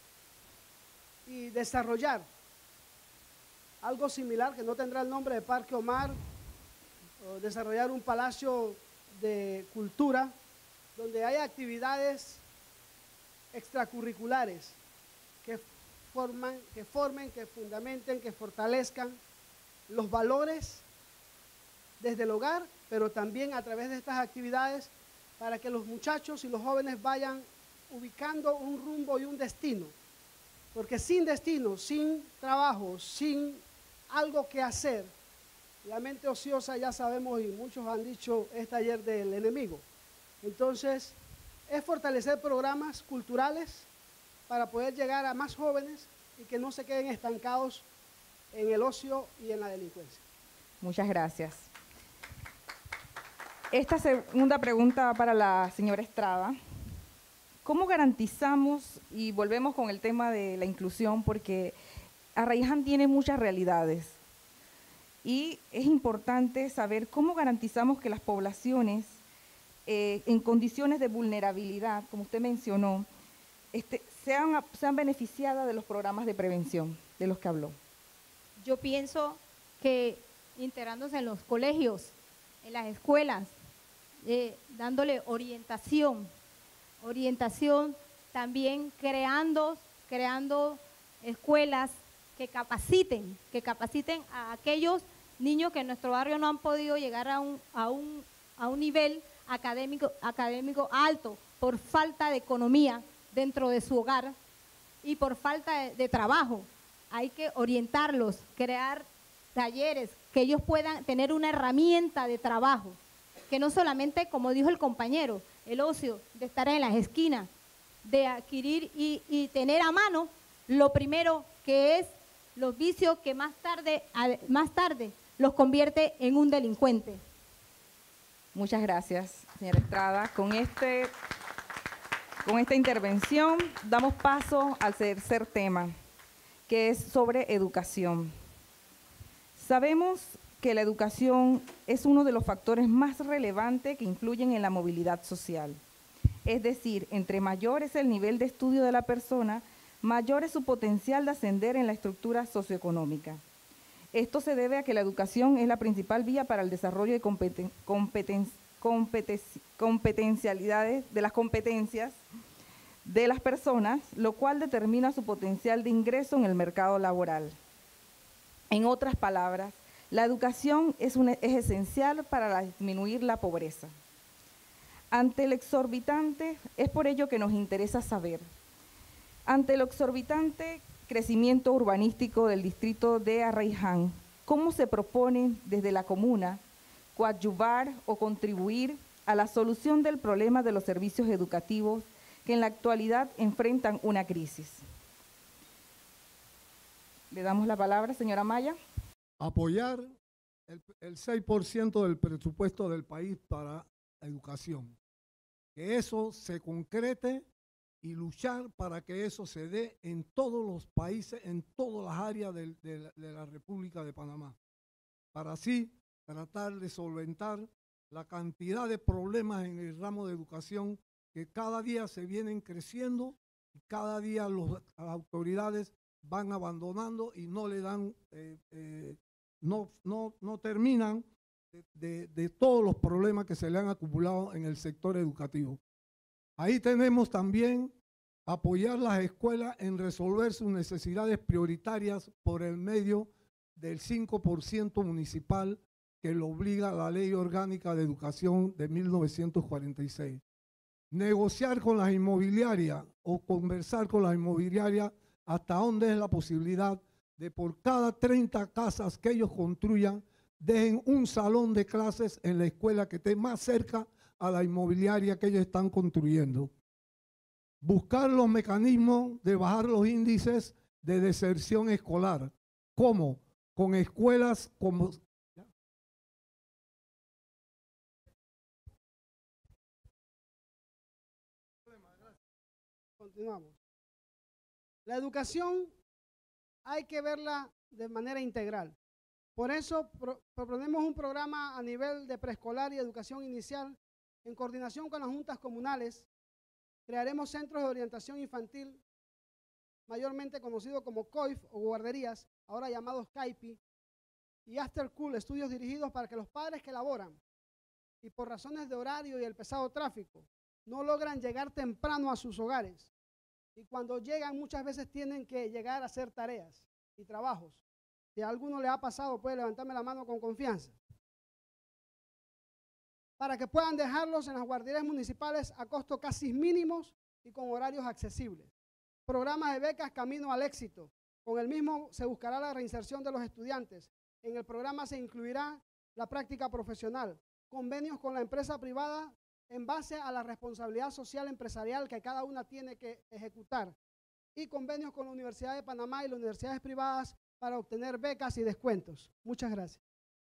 y desarrollar algo similar que no tendrá el nombre de Parque Omar, o desarrollar un palacio de cultura donde haya actividades extracurriculares que forman, que formen, que fundamenten, que fortalezcan los valores desde el hogar, pero también a través de estas actividades para que los muchachos y los jóvenes vayan ubicando un rumbo y un destino. Porque sin destino, sin trabajo, sin algo que hacer, la mente ociosa, ya sabemos, y muchos han dicho, es taller del enemigo. Entonces, es fortalecer programas culturales para poder llegar a más jóvenes y que no se queden estancados en el ocio y en la delincuencia. Muchas gracias. Esta segunda pregunta para la señora Estrada. ¿Cómo garantizamos, y volvemos con el tema de la inclusión, porque Arraiján tiene muchas realidades, y es importante saber cómo garantizamos que las poblaciones eh, en condiciones de vulnerabilidad, como usted mencionó, este, sean, sean beneficiadas de los programas de prevención de los que habló? Yo pienso que integrándose en los colegios, en las escuelas, eh, dándole orientación, orientación también creando, creando escuelas que capaciten, que capaciten a aquellos niños que en nuestro barrio no han podido llegar a un, a un, a un nivel académico, académico alto por falta de economía dentro de su hogar y por falta de, de trabajo. Hay que orientarlos, crear talleres, que ellos puedan tener una herramienta de trabajo, que no solamente, como dijo el compañero, el ocio de estar en las esquinas, de adquirir y, y tener a mano lo primero que es los vicios que más tarde, más tarde los convierte en un delincuente. Muchas gracias, señora Estrada. Con, este, con esta intervención damos paso al tercer tema, que es sobre educación. Sabemos que la educación es uno de los factores más relevantes que influyen en la movilidad social. Es decir, entre mayor es el nivel de estudio de la persona, mayor es su potencial de ascender en la estructura socioeconómica. Esto se debe a que la educación es la principal vía para el desarrollo de competen competen competen competencialidades, de las competencias de las personas, lo cual determina su potencial de ingreso en el mercado laboral. En otras palabras, la educación es, una, es esencial para la, disminuir la pobreza. Ante el exorbitante, es por ello que nos interesa saber, ante el exorbitante crecimiento urbanístico del distrito de Arraiján, ¿cómo se propone desde la comuna coadyuvar o contribuir a la solución del problema de los servicios educativos que en la actualidad enfrentan una crisis? Le damos la palabra, señora Maya. Apoyar el, el seis por ciento del presupuesto del país para educación. Que eso se concrete y luchar para que eso se dé en todos los países, en todas las áreas de, de, de la República de Panamá. Para así tratar de solventar la cantidad de problemas en el ramo de educación que cada día se vienen creciendo y cada día los, las autoridades van abandonando y no le dan, eh, eh, no, no, no terminan de, de, de todos los problemas que se le han acumulado en el sector educativo. Ahí tenemos también apoyar las escuelas en resolver sus necesidades prioritarias por el medio del cinco por ciento municipal que lo obliga la Ley Orgánica de Educación de mil novecientos cuarenta y seis. negociar con las inmobiliarias o conversar con las inmobiliarias hasta dónde es la posibilidad de por cada treinta casas que ellos construyan, dejen un salón de clases en la escuela que esté más cerca a la inmobiliaria que ellos están construyendo. Buscar los mecanismos de bajar los índices de deserción escolar. ¿Cómo? Con escuelas como... Continuamos. La educación hay que verla de manera integral. Por eso pro, proponemos un programa a nivel de preescolar y educación inicial. En coordinación con las juntas comunales, crearemos centros de orientación infantil, mayormente conocidos como C O I F o guarderías, ahora llamados C A I P I, y After School, estudios dirigidos para que los padres que laboran y por razones de horario y el pesado tráfico no logran llegar temprano a sus hogares. Y cuando llegan muchas veces tienen que llegar a hacer tareas y trabajos. Si a alguno le ha pasado, puede levantarme la mano con confianza. Para que puedan dejarlos en las guarderías municipales a costo casi mínimos y con horarios accesibles. Programas de becas Camino al Éxito. Con el mismo se buscará la reinserción de los estudiantes. En el programa se incluirá la práctica profesional, convenios con la empresa privada en base a la responsabilidad social empresarial que cada una tiene que ejecutar, y convenios con la Universidad de Panamá y las universidades privadas para obtener becas y descuentos. Muchas gracias.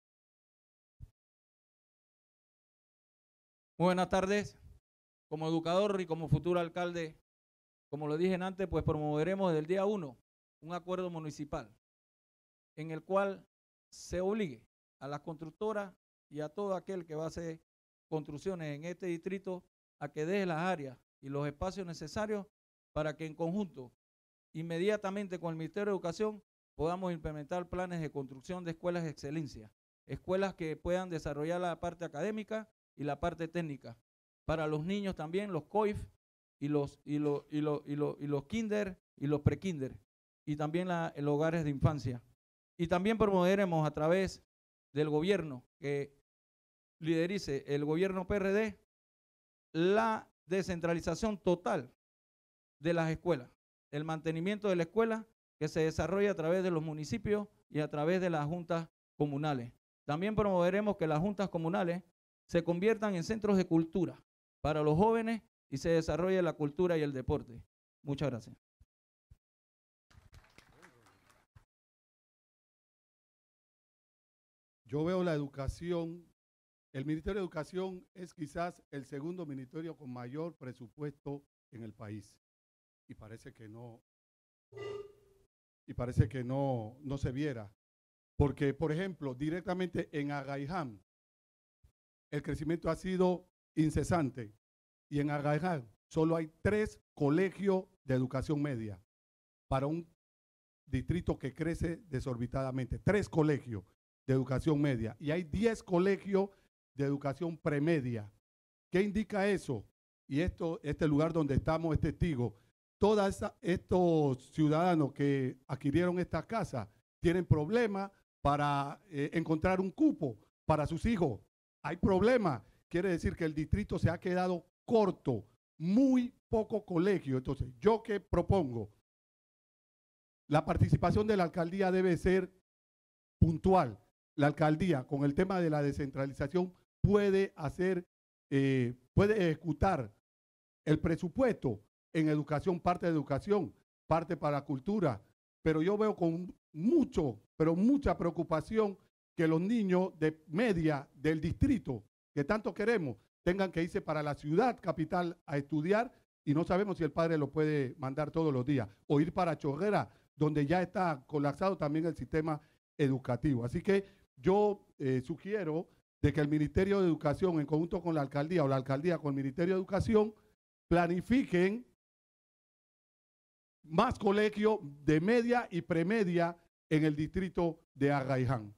Muy buenas tardes. Como educador y como futuro alcalde, como lo dije antes, pues promoveremos desde el día uno un acuerdo municipal en el cual se obligue a las constructoras y a todo aquel que va a hacer construcciones en este distrito a que deje las áreas y los espacios necesarios para que en conjunto, inmediatamente con el Ministerio de Educación, podamos implementar planes de construcción de escuelas de excelencia, escuelas que puedan desarrollar la parte académica y la parte técnica. Para los niños también, los C O I F y los, y los, y los, y los, y los kinder y los prekinder, y también la, los hogares de infancia. Y también promoveremos a través del gobierno que liderice el gobierno P R D la descentralización total de las escuelas, el mantenimiento de la escuela que se desarrolla a través de los municipios y a través de las juntas comunales. También promoveremos que las juntas comunales se conviertan en centros de cultura para los jóvenes y se desarrolle la cultura y el deporte. Muchas gracias. Yo veo la educación, el Ministerio de Educación es quizás el segundo ministerio con mayor presupuesto en el país. Y parece que no, y parece que no, no se viera. Porque, por ejemplo, directamente en Agaihán, el crecimiento ha sido incesante. Y en Agaihán solo hay tres colegios de educación media para un distrito que crece desorbitadamente. Tres colegios de educación media y hay diez colegios de educación premedia. ¿Qué indica eso? Y esto, este lugar donde estamos es testigo. Todos estos ciudadanos que adquirieron estas casas tienen problemas para eh, encontrar un cupo para sus hijos. Hay problemas. Quiere decir que el distrito se ha quedado corto, muy poco colegio. Entonces, ¿yo qué propongo? La participación de la alcaldía debe ser puntual. La alcaldía, con el tema de la descentralización, puede hacer, eh, puede ejecutar el presupuesto en educación, parte de educación, parte para cultura. Pero yo veo con mucho, pero mucha preocupación que los niños de media del distrito, que tanto queremos, tengan que irse para la ciudad capital a estudiar y no sabemos si el padre lo puede mandar todos los días, o ir para Chorrera, donde ya está colapsado también el sistema educativo. Así que yo eh, sugiero de que el Ministerio de Educación, en conjunto con la alcaldía o la alcaldía con el Ministerio de Educación, planifiquen más colegios de media y premedia en el distrito de Agaihán.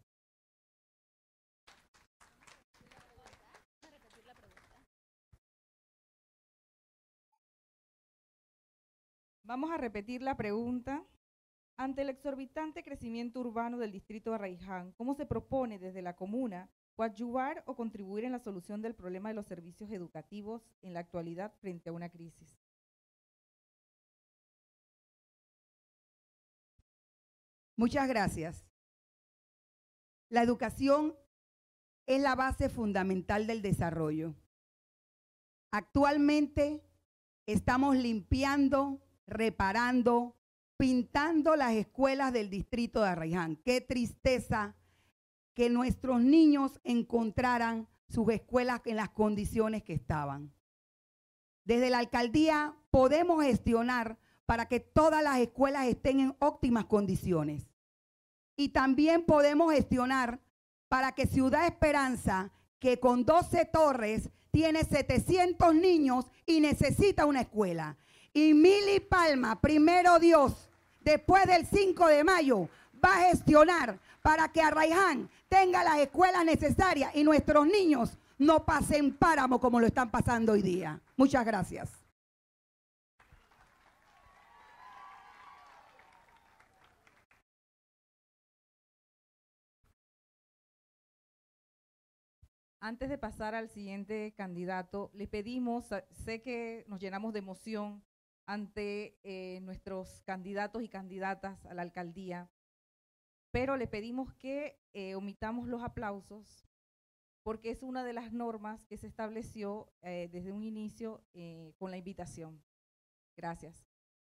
Vamos a repetir la pregunta. Ante el exorbitante crecimiento urbano del distrito de Agaihán, ¿cómo se propone desde la comuna coadyuvar o contribuir en la solución del problema de los servicios educativos en la actualidad frente a una crisis. Muchas gracias. La educación es la base fundamental del desarrollo. Actualmente estamos limpiando, reparando, pintando las escuelas del distrito de Arraiján. Qué tristeza que nuestros niños encontraran sus escuelas en las condiciones que estaban. Desde la alcaldía podemos gestionar para que todas las escuelas estén en óptimas condiciones. Y también podemos gestionar para que Ciudad Esperanza, que con doce torres tiene setecientos niños y necesita una escuela. Y Mili Palma, primero Dios, después del cinco de mayo, va a gestionar para que Arraiján tenga las escuelas necesarias y nuestros niños no pasen páramo como lo están pasando hoy día. Muchas gracias. Antes de pasar al siguiente candidato, le pedimos, sé que nos llenamos de emoción ante eh, nuestros candidatos y candidatas a la alcaldía, pero le pedimos que eh, omitamos los aplausos porque es una de las normas que se estableció eh, desde un inicio eh, con la invitación. Gracias.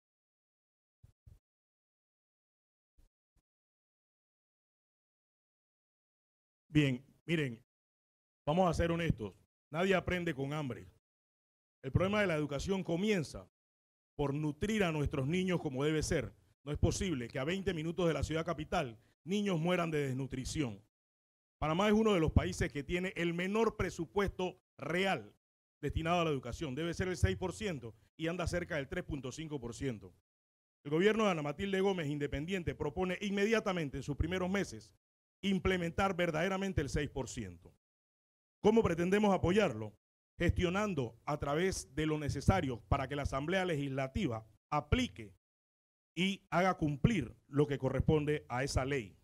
Bien, miren, vamos a ser honestos, nadie aprende con hambre. El problema de la educación comienza por nutrir a nuestros niños como debe ser. No es posible que a veinte minutos de la ciudad capital niños mueran de desnutrición. Panamá es uno de los países que tiene el menor presupuesto real destinado a la educación. Debe ser el seis por ciento y anda cerca del tres punto cinco por ciento. El gobierno de Ana Matilde Gómez, independiente, propone inmediatamente en sus primeros meses implementar verdaderamente el seis por ciento. ¿Cómo pretendemos apoyarlo? Gestionando a través de lo necesario para que la Asamblea Legislativa aplique y haga cumplir lo que corresponde a esa ley.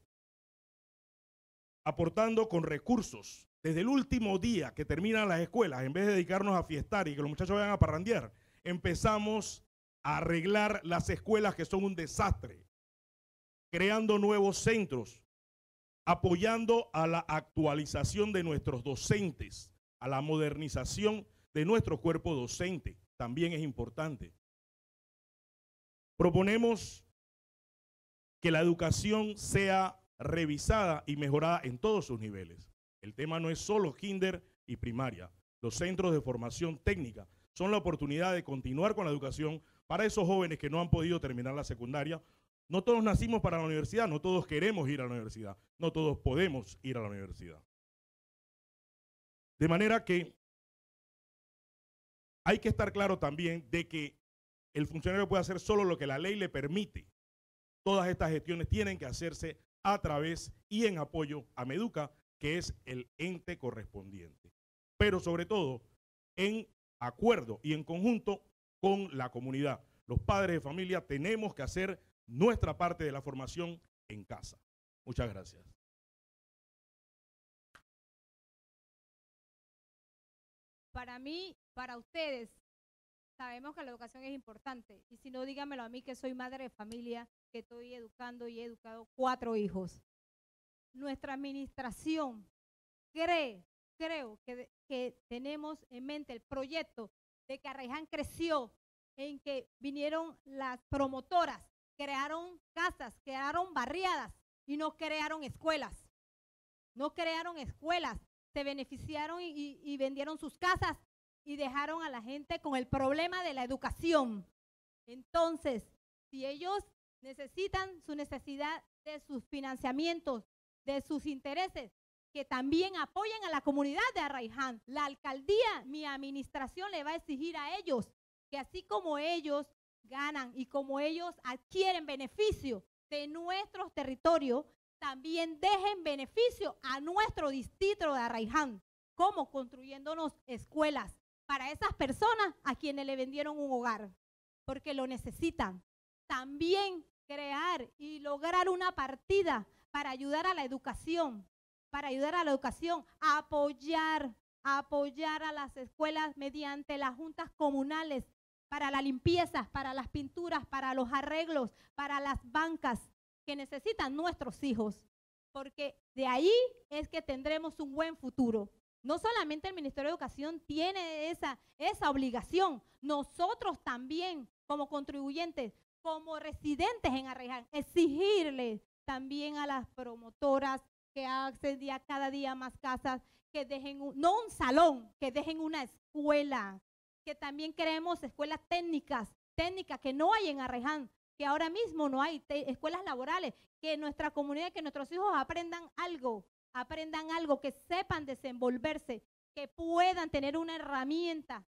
Aportando con recursos. Desde el último día que terminan las escuelas, en vez de dedicarnos a fiestar y que los muchachos vayan a parrandear, empezamos a arreglar las escuelas que son un desastre, creando nuevos centros, apoyando a la actualización de nuestros docentes, a la modernización de nuestro cuerpo docente, también es importante. Proponemos que la educación sea revisada y mejorada en todos sus niveles. El tema no es solo kinder y primaria. Los centros de formación técnica son la oportunidad de continuar con la educación para esos jóvenes que no han podido terminar la secundaria. No todos nacimos para la universidad, no todos queremos ir a la universidad, no todos podemos ir a la universidad. De manera que hay que estar claro también de que el funcionario puede hacer solo lo que la ley le permite. Todas estas gestiones tienen que hacerse a través y en apoyo a Meduca, que es el ente correspondiente. Pero sobre todo en acuerdo y en conjunto con la comunidad. Los padres de familia tenemos que hacer nuestra parte de la formación en casa. Muchas gracias. Para mí, para ustedes, sabemos que la educación es importante. Y si no, díganmelo a mí, que soy madre de familia, que estoy educando y he educado cuatro hijos. Nuestra administración cree, creo que, que tenemos en mente el proyecto de que Arraiján creció, en que vinieron las promotoras, crearon casas, crearon barriadas y no crearon escuelas. No crearon escuelas, se beneficiaron y, y, y vendieron sus casas y dejaron a la gente con el problema de la educación. Entonces, si ellos necesitan su necesidad de sus financiamientos, de sus intereses, que también apoyen a la comunidad de Arraiján. La alcaldía, mi administración le va a exigir a ellos que así como ellos ganan y como ellos adquieren beneficio de nuestros territorios, también dejen beneficio a nuestro distrito de Arraiján, como construyéndonos escuelas para esas personas a quienes le vendieron un hogar, porque lo necesitan. También crear y lograr una partida para ayudar a la educación, para ayudar a la educación, a apoyar, a apoyar a las escuelas mediante las juntas comunales para la limpieza, para las pinturas, para los arreglos, para las bancas que necesitan nuestros hijos, porque de ahí es que tendremos un buen futuro. No solamente el Ministerio de Educación tiene esa, esa obligación, nosotros también como contribuyentes, como residentes en Arraiján, exigirle también a las promotoras que hacen día, cada día más casas, que dejen, un, no un salón, que dejen una escuela, que también queremos escuelas técnicas, técnicas que no hay en Arraiján, que ahora mismo no hay escuelas laborales, que nuestra comunidad, que nuestros hijos aprendan algo, aprendan algo, que sepan desenvolverse, que puedan tener una herramienta.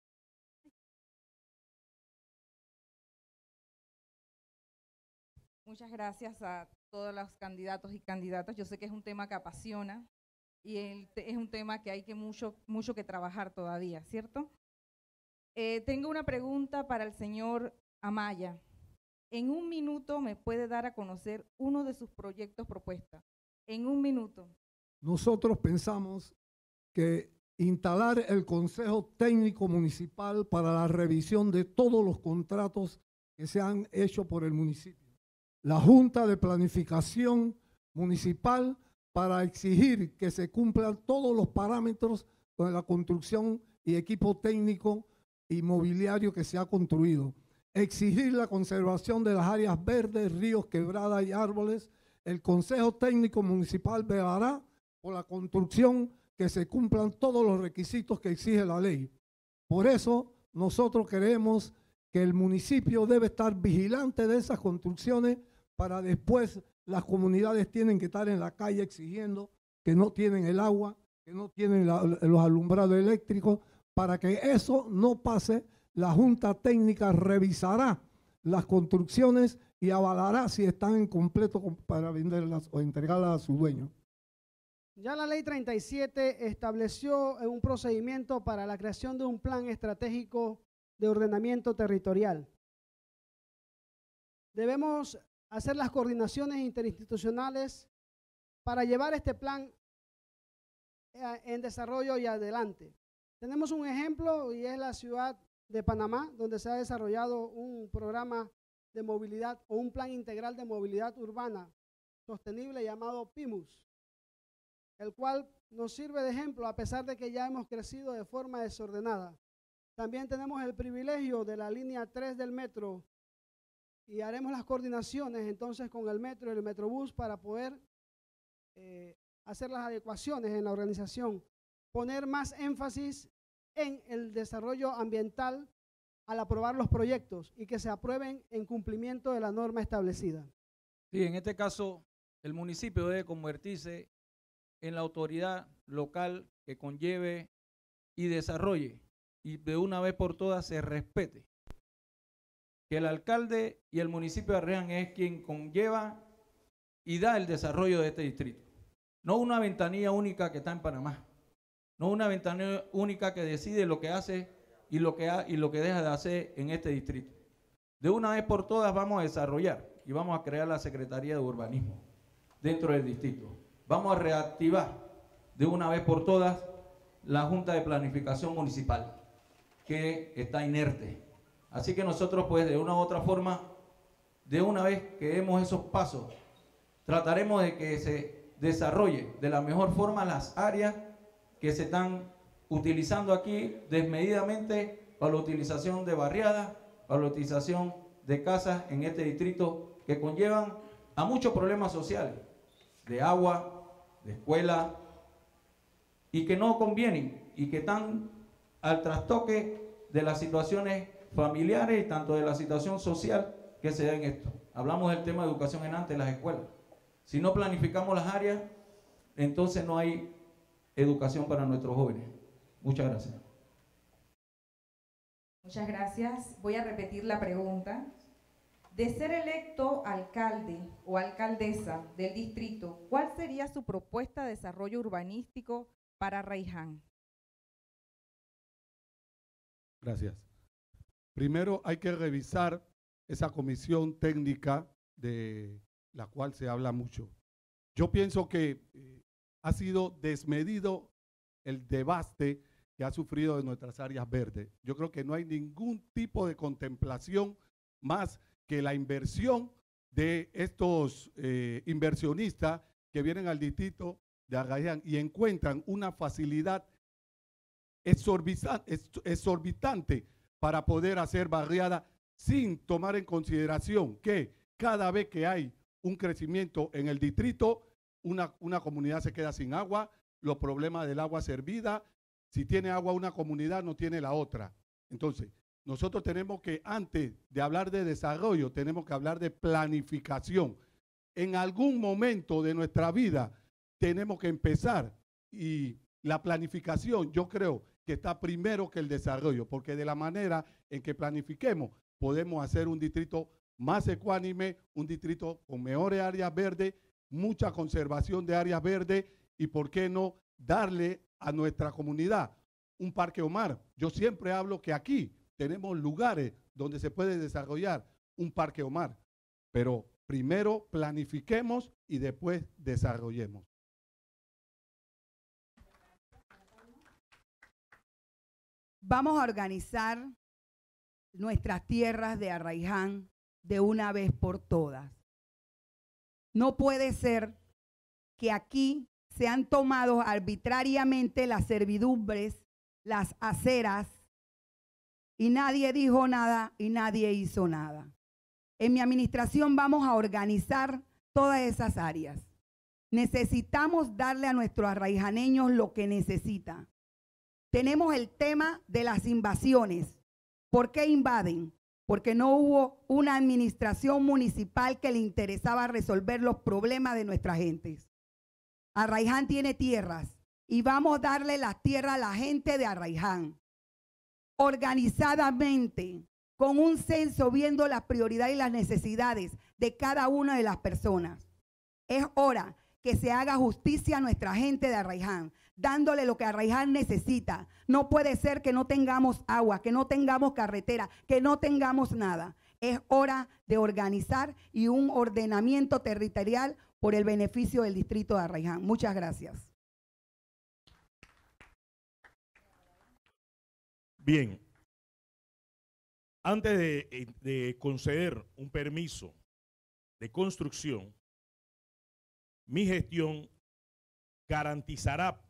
Muchas gracias a todos los candidatos y candidatas. Yo sé que es un tema que apasiona y el, es un tema que hay que mucho, mucho que trabajar todavía, ¿cierto? Eh, tengo una pregunta para el señor Amaya. En un minuto me puede dar a conocer uno de sus proyectos propuestas. En un minuto. Nosotros pensamos que instalar el Consejo Técnico Municipal para la revisión de todos los contratos que se han hecho por el municipio. La Junta de Planificación Municipal para exigir que se cumplan todos los parámetros con la construcción y equipo técnico y mobiliario que se ha construido. Exigir la conservación de las áreas verdes, ríos, quebradas y árboles. El Consejo Técnico Municipal velará por la construcción que se cumplan todos los requisitos que exige la ley. Por eso nosotros creemos que el municipio debe estar vigilante de esas construcciones para después las comunidades tienen que estar en la calle exigiendo que no tienen el agua, que no tienen la, los alumbrados eléctricos. Para que eso no pase, la Junta Técnica revisará las construcciones y avalará si están en completo para venderlas o entregarlas a su dueño. Ya la ley treinta y siete estableció un procedimiento para la creación de un plan estratégico de ordenamiento territorial. Debemos hacer las coordinaciones interinstitucionales para llevar este plan en desarrollo y adelante. Tenemos un ejemplo y es la ciudad de Panamá, donde se ha desarrollado un programa de movilidad o un plan integral de movilidad urbana sostenible llamado PIMUS, el cual nos sirve de ejemplo a pesar de que ya hemos crecido de forma desordenada. También tenemos el privilegio de la línea tres del metro y haremos las coordinaciones entonces con el metro y el metrobús para poder eh, hacer las adecuaciones en la organización, poner más énfasis en el desarrollo ambiental al aprobar los proyectos y que se aprueben en cumplimiento de la norma establecida. Sí, en este caso el municipio debe convertirse en la autoridad local que conlleve y desarrolle y de una vez por todas se respete que el alcalde y el municipio de Arraiján es quien conlleva y da el desarrollo de este distrito. No una ventanilla única que está en Panamá, no una ventanilla única que decide lo que hace y lo que, ha, y lo que deja de hacer en este distrito. De una vez por todas vamos a desarrollar y vamos a crear la Secretaría de Urbanismo dentro del distrito. Vamos a reactivar de una vez por todas la Junta de Planificación Municipal, que está inerte. Así que nosotros, pues, de una u otra forma, de una vez que demos esos pasos, trataremos de que se desarrolle de la mejor forma las áreas que se están utilizando aquí desmedidamente para la utilización de barriadas, para la utilización de casas en este distrito que conllevan a muchos problemas sociales, de agua, de escuela, y que no convienen y que están al trastoque de las situaciones familiares y tanto de la situación social que se da en esto. Hablamos del tema de educación en antes, las escuelas. Si no planificamos las áreas, entonces no hay educación para nuestros jóvenes. Muchas gracias. Muchas gracias. Voy a repetir la pregunta. De ser electo alcalde o alcaldesa del distrito, ¿cuál sería su propuesta de desarrollo urbanístico para Arraiján? Gracias. Primero hay que revisar esa comisión técnica de la cual se habla mucho. Yo pienso que eh, ha sido desmedido el devaste que ha sufrido de nuestras áreas verdes. Yo creo que no hay ningún tipo de contemplación más que la inversión de estos eh, inversionistas que vienen al distrito de Arraiján y encuentran una facilidad exorbitante para poder hacer barriada sin tomar en consideración que cada vez que hay un crecimiento en el distrito, una, una comunidad se queda sin agua, los problemas del agua servida, si tiene agua una comunidad no tiene la otra. Entonces, nosotros tenemos que, antes de hablar de desarrollo, tenemos que hablar de planificación. En algún momento de nuestra vida tenemos que empezar, y la planificación yo creo que está primero que el desarrollo, porque de la manera en que planifiquemos podemos hacer un distrito más ecuánime, un distrito con mejores áreas verdes, mucha conservación de áreas verdes y, ¿por qué no, darle a nuestra comunidad un parque Omar? Yo siempre hablo que aquí tenemos lugares donde se puede desarrollar un parque Omar, pero primero planifiquemos y después desarrollemos. Vamos a organizar nuestras tierras de Arraiján de una vez por todas. No puede ser que aquí se han tomado arbitrariamente las servidumbres, las aceras, y nadie dijo nada y nadie hizo nada. En mi administración vamos a organizar todas esas áreas. Necesitamos darle a nuestros arraijaneños lo que necesitan. Tenemos el tema de las invasiones. ¿Por qué invaden? Porque no hubo una administración municipal que le interesaba resolver los problemas de nuestras gentes. Arraiján tiene tierras y vamos a darle las tierras a la gente de Arraiján. Organizadamente, con un censo, viendo las prioridades y las necesidades de cada una de las personas. Es hora que se haga justicia a nuestra gente de Arraiján, dándole lo que Arraiján necesita. No puede ser que no tengamos agua, que no tengamos carretera, que no tengamos nada. Es hora de organizar y un ordenamiento territorial por el beneficio del distrito de Arraiján. Muchas gracias. Bien, antes de, de conceder un permiso de construcción, mi gestión garantizará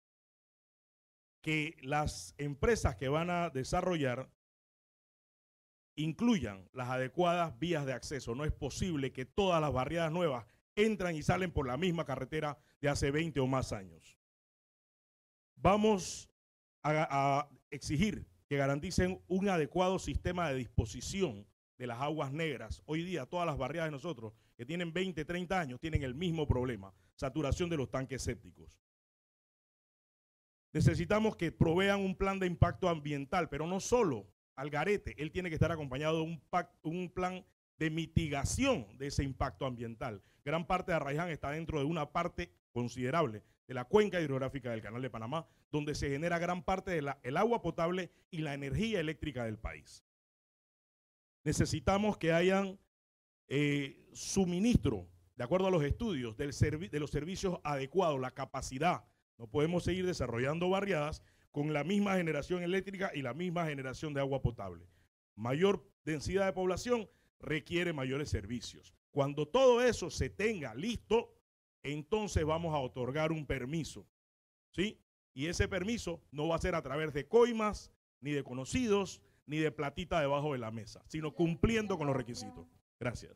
que las empresas que van a desarrollar incluyan las adecuadas vías de acceso. No es posible que todas las barriadas nuevas entran y salen por la misma carretera de hace veinte o más años. Vamos a, a exigir que garanticen un adecuado sistema de disposición de las aguas negras. Hoy día todas las barriadas de nosotros que tienen veinte, treinta años tienen el mismo problema, saturación de los tanques sépticos. Necesitamos que provean un plan de impacto ambiental, pero no solo al garete, él tiene que estar acompañado de un, un plan de mitigación de ese impacto ambiental. Gran parte de Arraiján está dentro de una parte considerable de la cuenca hidrográfica del Canal de Panamá, donde se genera gran parte del agua potable y la energía eléctrica del país. Necesitamos que hayan eh, suministro, de acuerdo a los estudios, del servi de los servicios adecuados, la capacidad. No podemos seguir desarrollando barriadas con la misma generación eléctrica y la misma generación de agua potable. Mayor densidad de población requiere mayores servicios. Cuando todo eso se tenga listo, entonces vamos a otorgar un permiso, ¿sí? Y ese permiso no va a ser a través de coimas, ni de conocidos, ni de platita debajo de la mesa, sino cumpliendo con los requisitos. Gracias.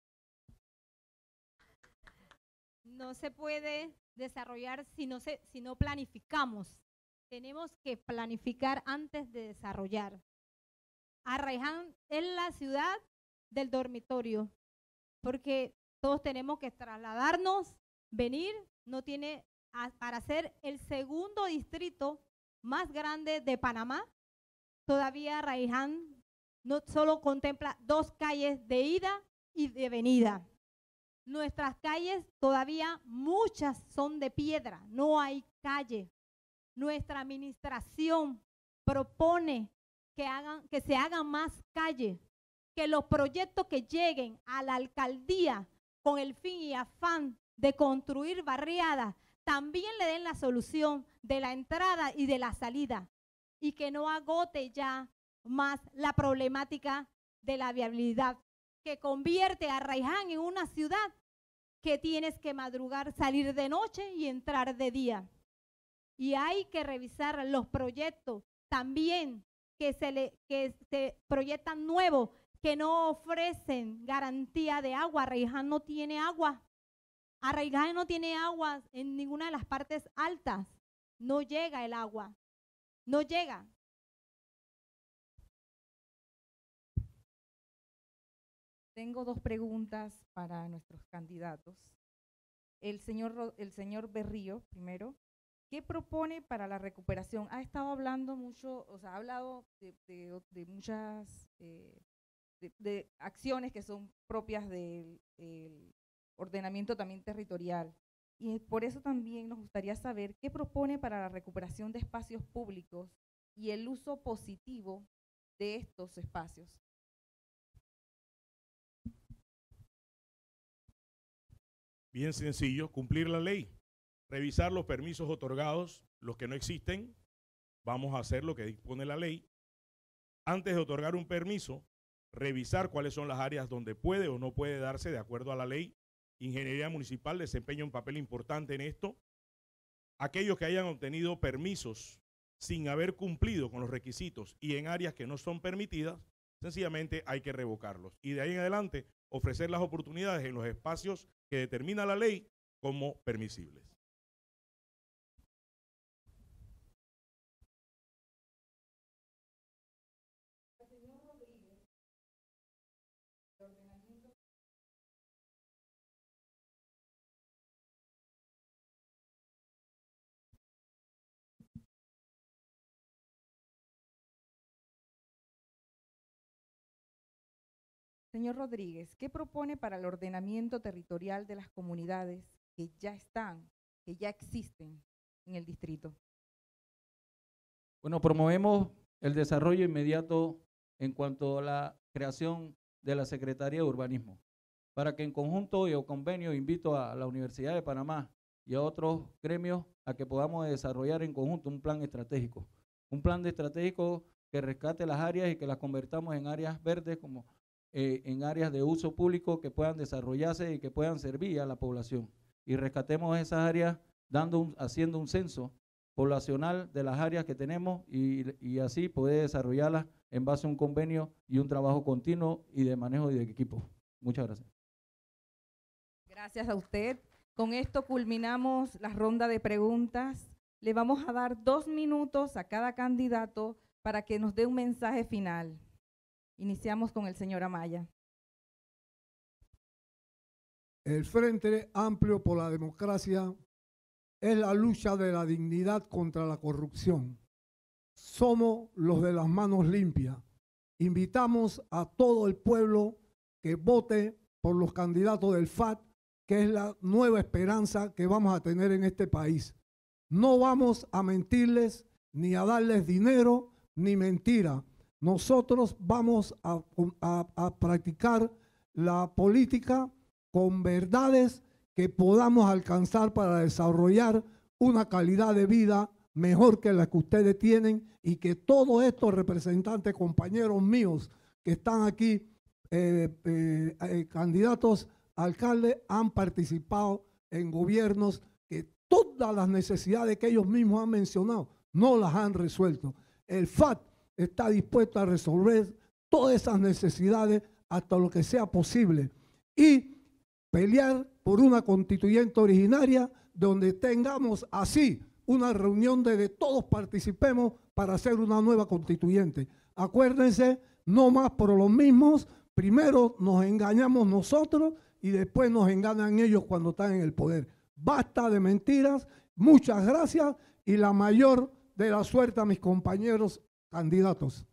No se puede desarrollar si no, se, si no planificamos. Tenemos que planificar antes de desarrollar. Arraiján es la ciudad del dormitorio, porque todos tenemos que trasladarnos, venir, no tiene, a, para ser el segundo distrito más grande de Panamá, todavía Arraiján no solo contempla dos calles de ida y de venida. Nuestras calles todavía muchas son de piedra, no hay calle. Nuestra administración propone que, hagan, que se hagan más calles, que los proyectos que lleguen a la alcaldía con el fin y afán de construir barriadas también le den la solución de la entrada y de la salida y que no agote ya más la problemática de la viabilidad, que convierte a Arraiján en una ciudad que tienes que madrugar, salir de noche y entrar de día. Y hay que revisar los proyectos también que se, le, que se proyectan nuevos, que no ofrecen garantía de agua. Arraiján no tiene agua. Arraiján no tiene agua en ninguna de las partes altas. No llega el agua. No llega. Tengo dos preguntas para nuestros candidatos. El señor, el señor Berrío, primero, ¿qué propone para la recuperación? Ha estado hablando mucho, o sea, ha hablado de, de, de muchas eh, de, de acciones que son propias del el ordenamiento también territorial. Y por eso también nos gustaría saber qué propone para la recuperación de espacios públicos y el uso positivo de estos espacios. Bien sencillo, cumplir la ley, revisar los permisos otorgados, los que no existen, vamos a hacer lo que dispone la ley. Antes de otorgar un permiso, revisar cuáles son las áreas donde puede o no puede darse de acuerdo a la ley. Ingeniería municipal desempeña un papel importante en esto. Aquellos que hayan obtenido permisos sin haber cumplido con los requisitos y en áreas que no son permitidas, sencillamente hay que revocarlos. Y de ahí en adelante, ofrecer las oportunidades en los espacios que determina la ley como permisibles. Señor Rodríguez, ¿qué propone para el ordenamiento territorial de las comunidades que ya están, que ya existen en el distrito? Bueno, promovemos el desarrollo inmediato en cuanto a la creación de la Secretaría de Urbanismo, para que en conjunto y o convenio invito a la Universidad de Panamá y a otros gremios a que podamos desarrollar en conjunto un plan estratégico, un plan de estratégico que rescate las áreas y que las convertamos en áreas verdes como Eh, en áreas de uso público que puedan desarrollarse y que puedan servir a la población. Y rescatemos esas áreas dando un, haciendo un censo poblacional de las áreas que tenemos y, y así poder desarrollarlas en base a un convenio y un trabajo continuo y de manejo de equipo. Muchas gracias. Gracias a usted. Con esto culminamos la ronda de preguntas. Le vamos a dar dos minutos a cada candidato para que nos dé un mensaje final. Iniciamos con el señor Amaya. El Frente Amplio por la Democracia es la lucha de la dignidad contra la corrupción. Somos los de las manos limpias. Invitamos a todo el pueblo que vote por los candidatos del F A T, que es la nueva esperanza que vamos a tener en este país. No vamos a mentirles ni a darles dinero ni mentira. Nosotros vamos a, a, a practicar la política con verdades que podamos alcanzar para desarrollar una calidad de vida mejor que la que ustedes tienen y que todos estos representantes, compañeros míos que están aquí, eh, eh, eh, candidatos a alcalde, han participado en gobiernos que todas las necesidades que ellos mismos han mencionado no las han resuelto. El F A T está dispuesto a resolver todas esas necesidades hasta lo que sea posible y pelear por una constituyente originaria donde tengamos así una reunión de que todos participemos para hacer una nueva constituyente. Acuérdense, no más por los mismos, primero nos engañamos nosotros y después nos engañan ellos cuando están en el poder. Basta de mentiras, muchas gracias y la mayor de la suerte a mis compañeros candidatos.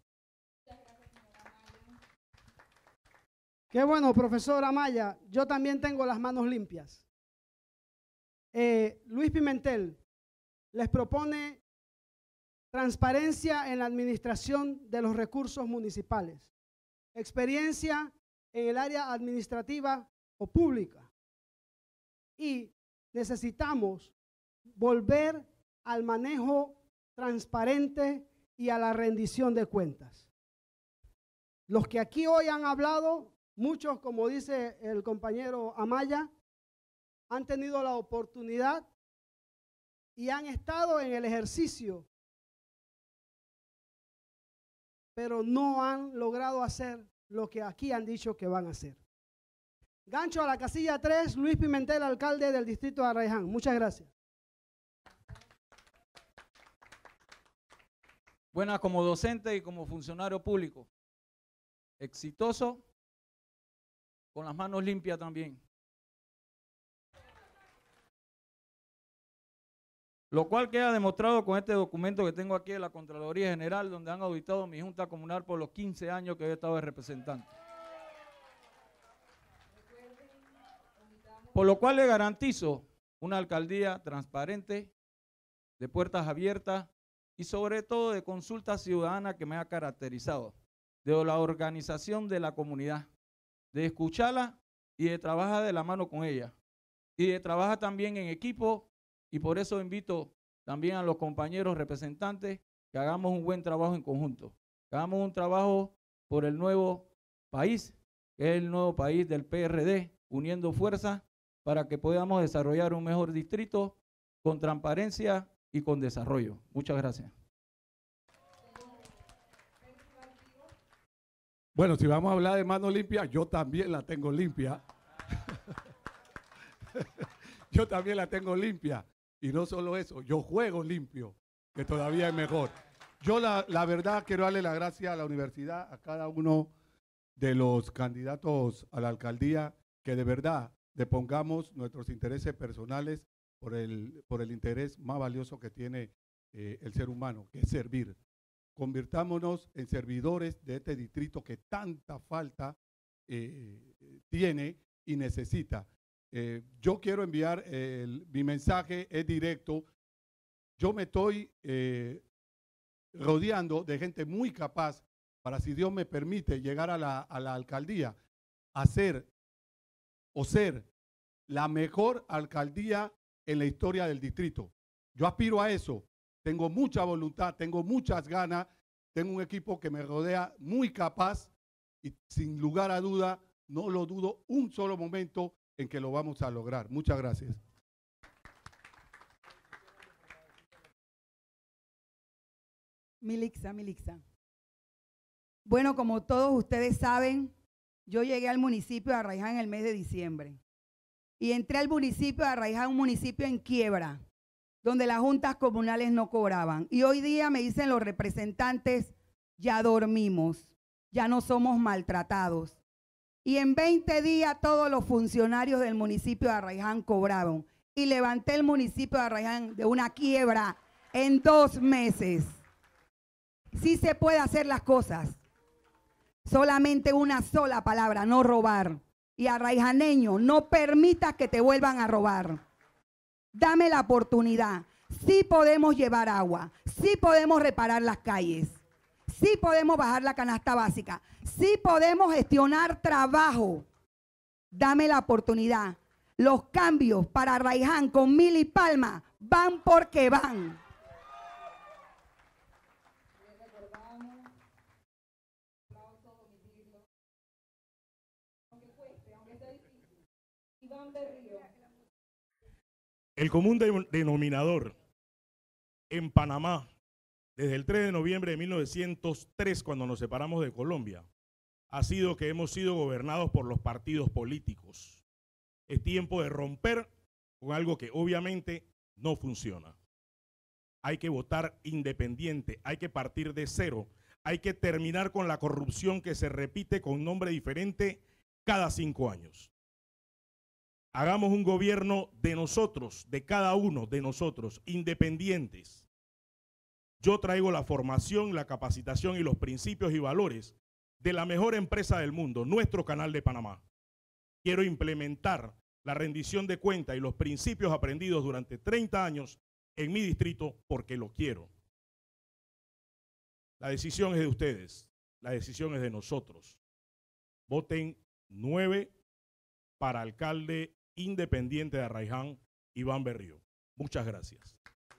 Qué bueno, profesor Amaya. Yo también tengo las manos limpias. Eh, Luis Pimentel les propone transparencia en la administración de los recursos municipales, experiencia en el área administrativa o pública. Y necesitamos volver al manejo transparente y a la rendición de cuentas. Los que aquí hoy han hablado, muchos, como dice el compañero Amaya, han tenido la oportunidad y han estado en el ejercicio, pero no han logrado hacer lo que aquí han dicho que van a hacer. Gancho a la casilla tres, Luis Pimentel, alcalde del distrito de Arraiján. Muchas gracias. Buenas como docente y como funcionario público. Exitoso, con las manos limpias también. Lo cual queda demostrado con este documento que tengo aquí de la Contraloría General, donde han auditado mi Junta Comunal por los quince años que he estado de representante. Por lo cual le garantizo una alcaldía transparente, de puertas abiertas y sobre todo de consulta ciudadana que me ha caracterizado, de la organización de la comunidad, de escucharla y de trabajar de la mano con ella, y de trabajar también en equipo, y por eso invito también a los compañeros representantes que hagamos un buen trabajo en conjunto, que hagamos un trabajo por el nuevo país, que es el nuevo país del P R D, uniendo fuerzas para que podamos desarrollar un mejor distrito con transparencia y con desarrollo. Muchas gracias. Bueno, si vamos a hablar de mano limpia, yo también la tengo limpia. Yo también la tengo limpia. Y no solo eso, yo juego limpio, que todavía es mejor. Yo la, la verdad quiero darle las gracias a la universidad, a cada uno de los candidatos a la alcaldía, que de verdad depongamos nuestros intereses personales por el, por el interés más valioso que tiene eh, el ser humano, que es servir. Convirtámonos en servidores de este distrito que tanta falta eh, tiene y necesita. Eh, yo quiero enviar, eh, el, mi mensaje es directo. Yo me estoy eh, rodeando de gente muy capaz para, si Dios me permite, llegar a la, a la alcaldía, hacer o ser la mejor alcaldía en la historia del distrito. Yo aspiro a eso. Tengo mucha voluntad, tengo muchas ganas, tengo un equipo que me rodea muy capaz y sin lugar a duda, no lo dudo un solo momento en que lo vamos a lograr. Muchas gracias. Milixa, Milixa. Bueno, como todos ustedes saben, yo llegué al municipio de Arraiján en el mes de diciembre y entré al municipio de Arraiján, un municipio en quiebra, donde las juntas comunales no cobraban. Y hoy día me dicen los representantes, ya dormimos, ya no somos maltratados. Y en veinte días todos los funcionarios del municipio de Arraiján cobraron. Y levanté el municipio de Arraiján de una quiebra en dos meses. Sí se puede hacer las cosas. Solamente una sola palabra, no robar. Y arraijaneño, no permitas que te vuelvan a robar. Dame la oportunidad. Sí podemos llevar agua, sí podemos reparar las calles, sí podemos bajar la canasta básica, sí podemos gestionar trabajo. Dame la oportunidad. Los cambios para Arraiján con Mil y Palma van porque van. El común de- denominador en Panamá, desde el tres de noviembre de mil novecientos tres, cuando nos separamos de Colombia, ha sido que hemos sido gobernados por los partidos políticos. Es tiempo de romper con algo que obviamente no funciona. Hay que votar independiente, hay que partir de cero, hay que terminar con la corrupción que se repite con nombre diferente cada cinco años. Hagamos un gobierno de nosotros, de cada uno de nosotros, independientes. Yo traigo la formación, la capacitación y los principios y valores de la mejor empresa del mundo, nuestro Canal de Panamá. Quiero implementar la rendición de cuentas y los principios aprendidos durante treinta años en mi distrito porque lo quiero. La decisión es de ustedes, la decisión es de nosotros. Voten nueve para alcalde independiente de Arraiján, Iván Berrío. Muchas gracias.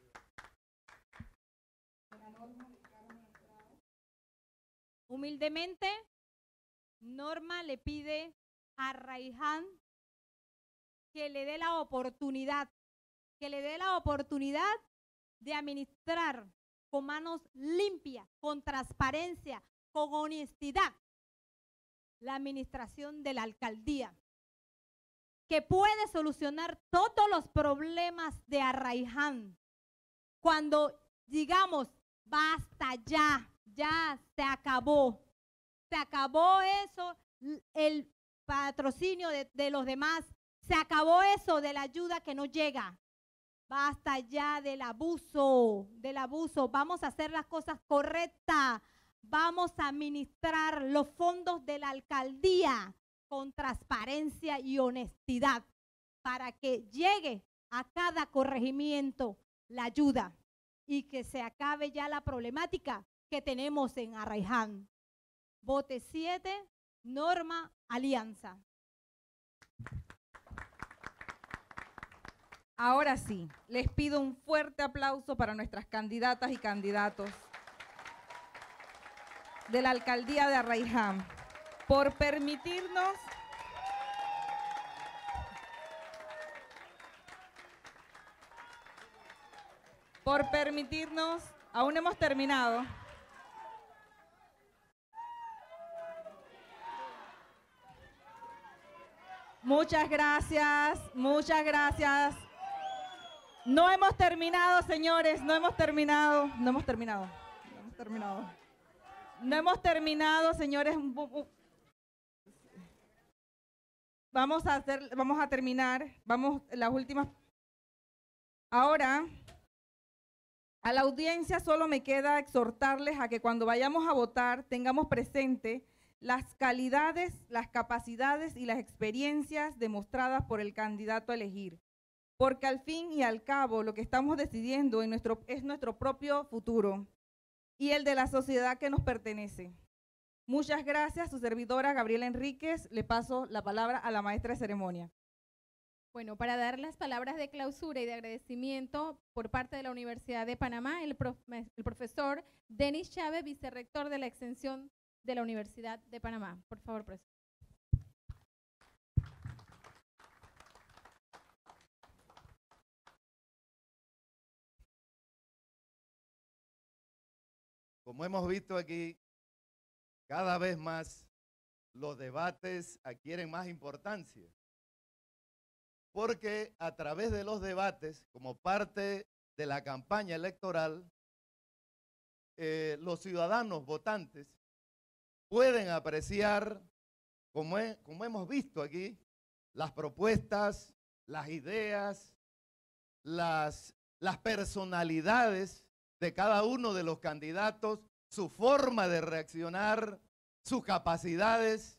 Humildemente, Norma le pide a Arraiján que le dé la oportunidad, que le dé la oportunidad de administrar con manos limpias, con transparencia, con honestidad, la administración de la alcaldía, que puede solucionar todos los problemas de Arraiján. Cuando digamos, basta ya, ya se acabó, se acabó eso, el patrocinio de, de los demás, se acabó eso de la ayuda que no llega. Basta ya del abuso, del abuso. Vamos a hacer las cosas correctas. Vamos a administrar los fondos de la alcaldía con transparencia y honestidad para que llegue a cada corregimiento la ayuda y que se acabe ya la problemática que tenemos en Arraiján. Vote siete, Norma, Alianza. Ahora sí, les pido un fuerte aplauso para nuestras candidatas y candidatos de la alcaldía de Arraiján por permitirnos por permitirnos, aún no hemos terminado. Muchas gracias, muchas gracias. No hemos terminado, señores, no hemos terminado, no hemos terminado, no hemos terminado. No hemos terminado, señores. Vamos a hacer, vamos a terminar, vamos las últimas. Ahora, a la audiencia solo me queda exhortarles a que cuando vayamos a votar tengamos presente las calidades, las capacidades y las experiencias demostradas por el candidato a elegir. Porque al fin y al cabo lo que estamos decidiendo en nuestro, es nuestro propio futuro y el de la sociedad que nos pertenece. Muchas gracias, su servidora Gabriela Enríquez. Le paso la palabra a la maestra de ceremonia. Bueno, para dar las palabras de clausura y de agradecimiento por parte de la Universidad de Panamá, el, prof, el profesor Denis Chávez, vicerrector de la extensión de la Universidad de Panamá. Por favor, profesor. Como hemos visto aquí, cada vez más los debates adquieren más importancia, porque a través de los debates, como parte de la campaña electoral, eh, los ciudadanos votantes pueden apreciar, como, he, como hemos visto aquí, las propuestas, las ideas, las, las personalidades de cada uno de los candidatos, su forma de reaccionar, sus capacidades.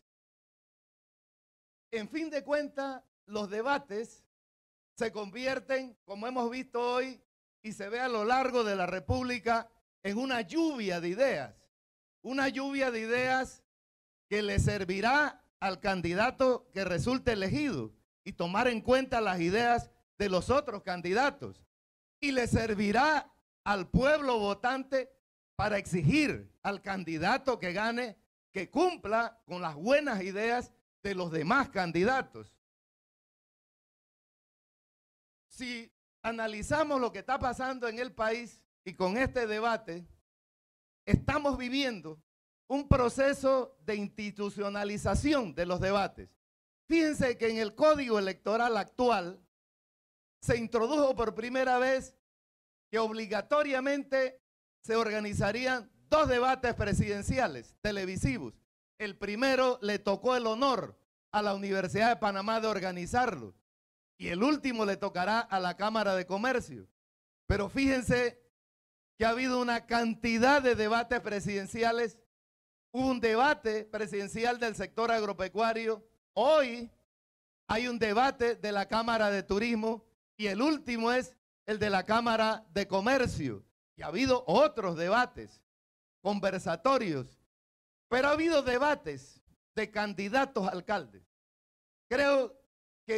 En fin de cuentas, los debates se convierten, como hemos visto hoy, y se ve a lo largo de la República, en una lluvia de ideas. Una lluvia de ideas que le servirá al candidato que resulte elegido y tomar en cuenta las ideas de los otros candidatos. Y le servirá al pueblo votante para exigir al candidato que gane que cumpla con las buenas ideas de los demás candidatos. Si analizamos lo que está pasando en el país y con este debate, estamos viviendo un proceso de institucionalización de los debates. Fíjense que en el Código Electoral actual se introdujo por primera vez que obligatoriamente se organizarían dos debates presidenciales televisivos. El primero le tocó el honor a la Universidad de Panamá de organizarlo y el último le tocará a la Cámara de Comercio. Pero fíjense que ha habido una cantidad de debates presidenciales. Hubo un debate presidencial del sector agropecuario. Hoy hay un debate de la Cámara de Turismo y el último es el de la Cámara de Comercio. Y ha habido otros debates, conversatorios, pero ha habido debates de candidatos a alcaldes. Creo que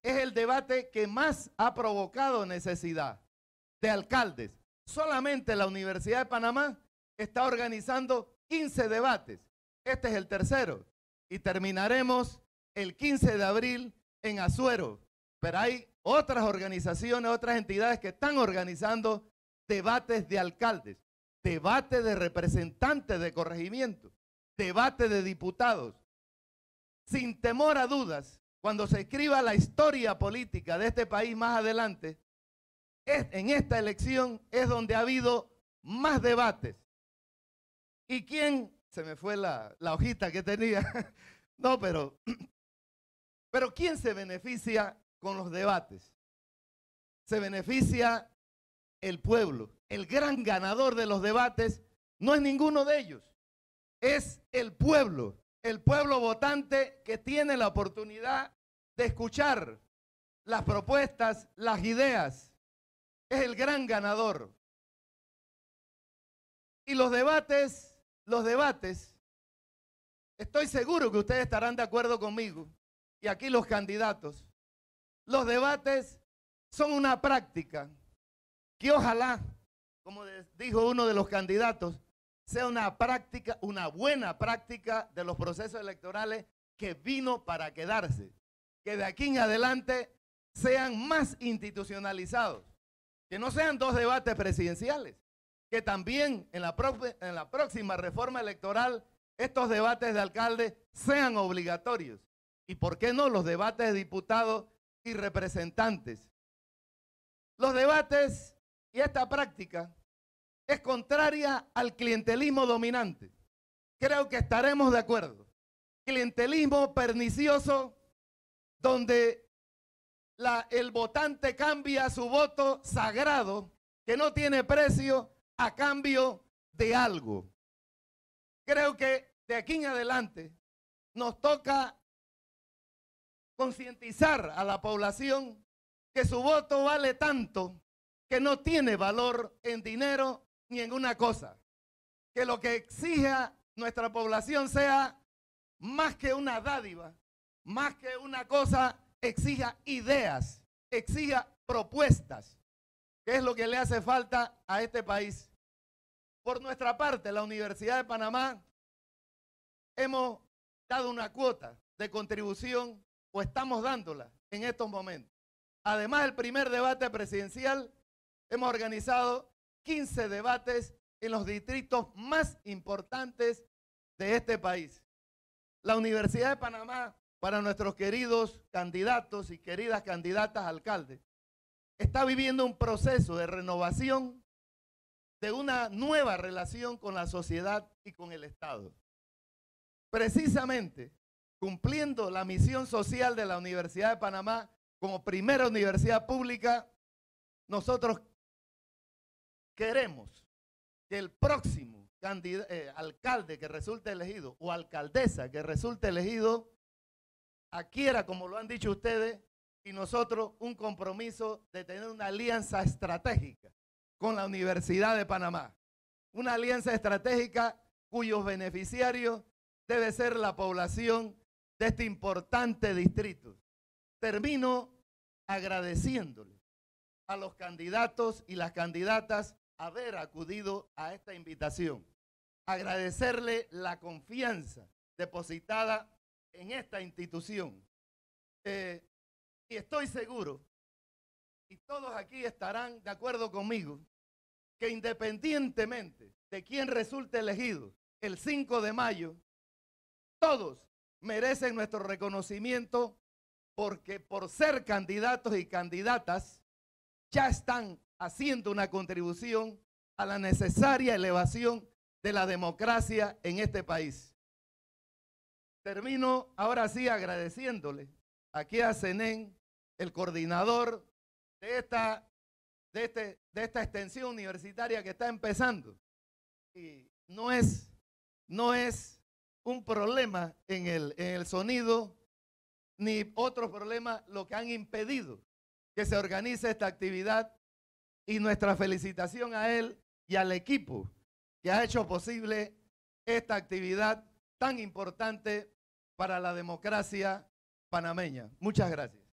es el debate que más ha provocado necesidad de alcaldes. Solamente la Universidad de Panamá está organizando quince debates. Este es el tercero. Y terminaremos el quince de abril en Azuero. Pero hay otras organizaciones, otras entidades que están organizando debates de alcaldes, debates de representantes de corregimiento, debates de diputados. Sin temor a dudas, cuando se escriba la historia política de este país más adelante, es, en esta elección es donde ha habido más debates. ¿Y quién? Se me fue la, la hojita que tenía. No, pero, pero ¿quién se beneficia con los debates? Se beneficia el pueblo. El gran ganador de los debates no es ninguno de ellos, es el pueblo. El pueblo votante que tiene la oportunidad de escuchar las propuestas, las ideas. Es el gran ganador. Y los debates, los debates, estoy seguro que ustedes estarán de acuerdo conmigo, y aquí los candidatos, los debates son una práctica que ojalá, como dijo uno de los candidatos, sea una práctica, una buena práctica de los procesos electorales que vino para quedarse. Que de aquí en adelante sean más institucionalizados. Que no sean dos debates presidenciales. Que también en la, en la próxima reforma electoral estos debates de alcalde sean obligatorios. Y por qué no los debates de diputados y representantes. Los debates y esta práctica es contraria al clientelismo dominante. Creo que estaremos de acuerdo. Clientelismo pernicioso donde la, el votante cambia su voto sagrado que no tiene precio a cambio de algo. Creo que de aquí en adelante nos toca concientizar a la población que su voto vale tanto que no tiene valor en dinero ni en una cosa. Que lo que exija nuestra población sea más que una dádiva, más que una cosa, exija ideas, exija propuestas, que es lo que le hace falta a este país. Por nuestra parte, la Universidad de Panamá hemos dado una cuota de contribución, o estamos dándola en estos momentos. Además del primer debate presidencial, hemos organizado quince debates en los distritos más importantes de este país. La Universidad de Panamá, para nuestros queridos candidatos y queridas candidatas a alcalde, está viviendo un proceso de renovación de una nueva relación con la sociedad y con el Estado. Precisamente, cumpliendo la misión social de la Universidad de Panamá como primera universidad pública, nosotros queremos que el próximo eh, alcalde que resulte elegido o alcaldesa que resulte elegido adquiera, como lo han dicho ustedes, y nosotros un compromiso de tener una alianza estratégica con la Universidad de Panamá. Una alianza estratégica cuyos beneficiarios debe ser la población de este importante distrito. Termino agradeciéndole a los candidatos y las candidatas haber acudido a esta invitación. Agradecerle la confianza depositada en esta institución. Eh, y estoy seguro, y todos aquí estarán de acuerdo conmigo, que independientemente de quién resulte elegido el cinco de mayo, todos merecen nuestro reconocimiento porque por ser candidatos y candidatas ya están haciendo una contribución a la necesaria elevación de la democracia en este país. Termino ahora sí agradeciéndole aquí a Zenén, el coordinador de esta, de, este, de esta extensión universitaria que está empezando. Y no es, no es un problema en el, en el sonido, ni otro problema lo que han impedido que se organice esta actividad. Y nuestra felicitación a él y al equipo que ha hecho posible esta actividad tan importante para la democracia panameña. Muchas gracias.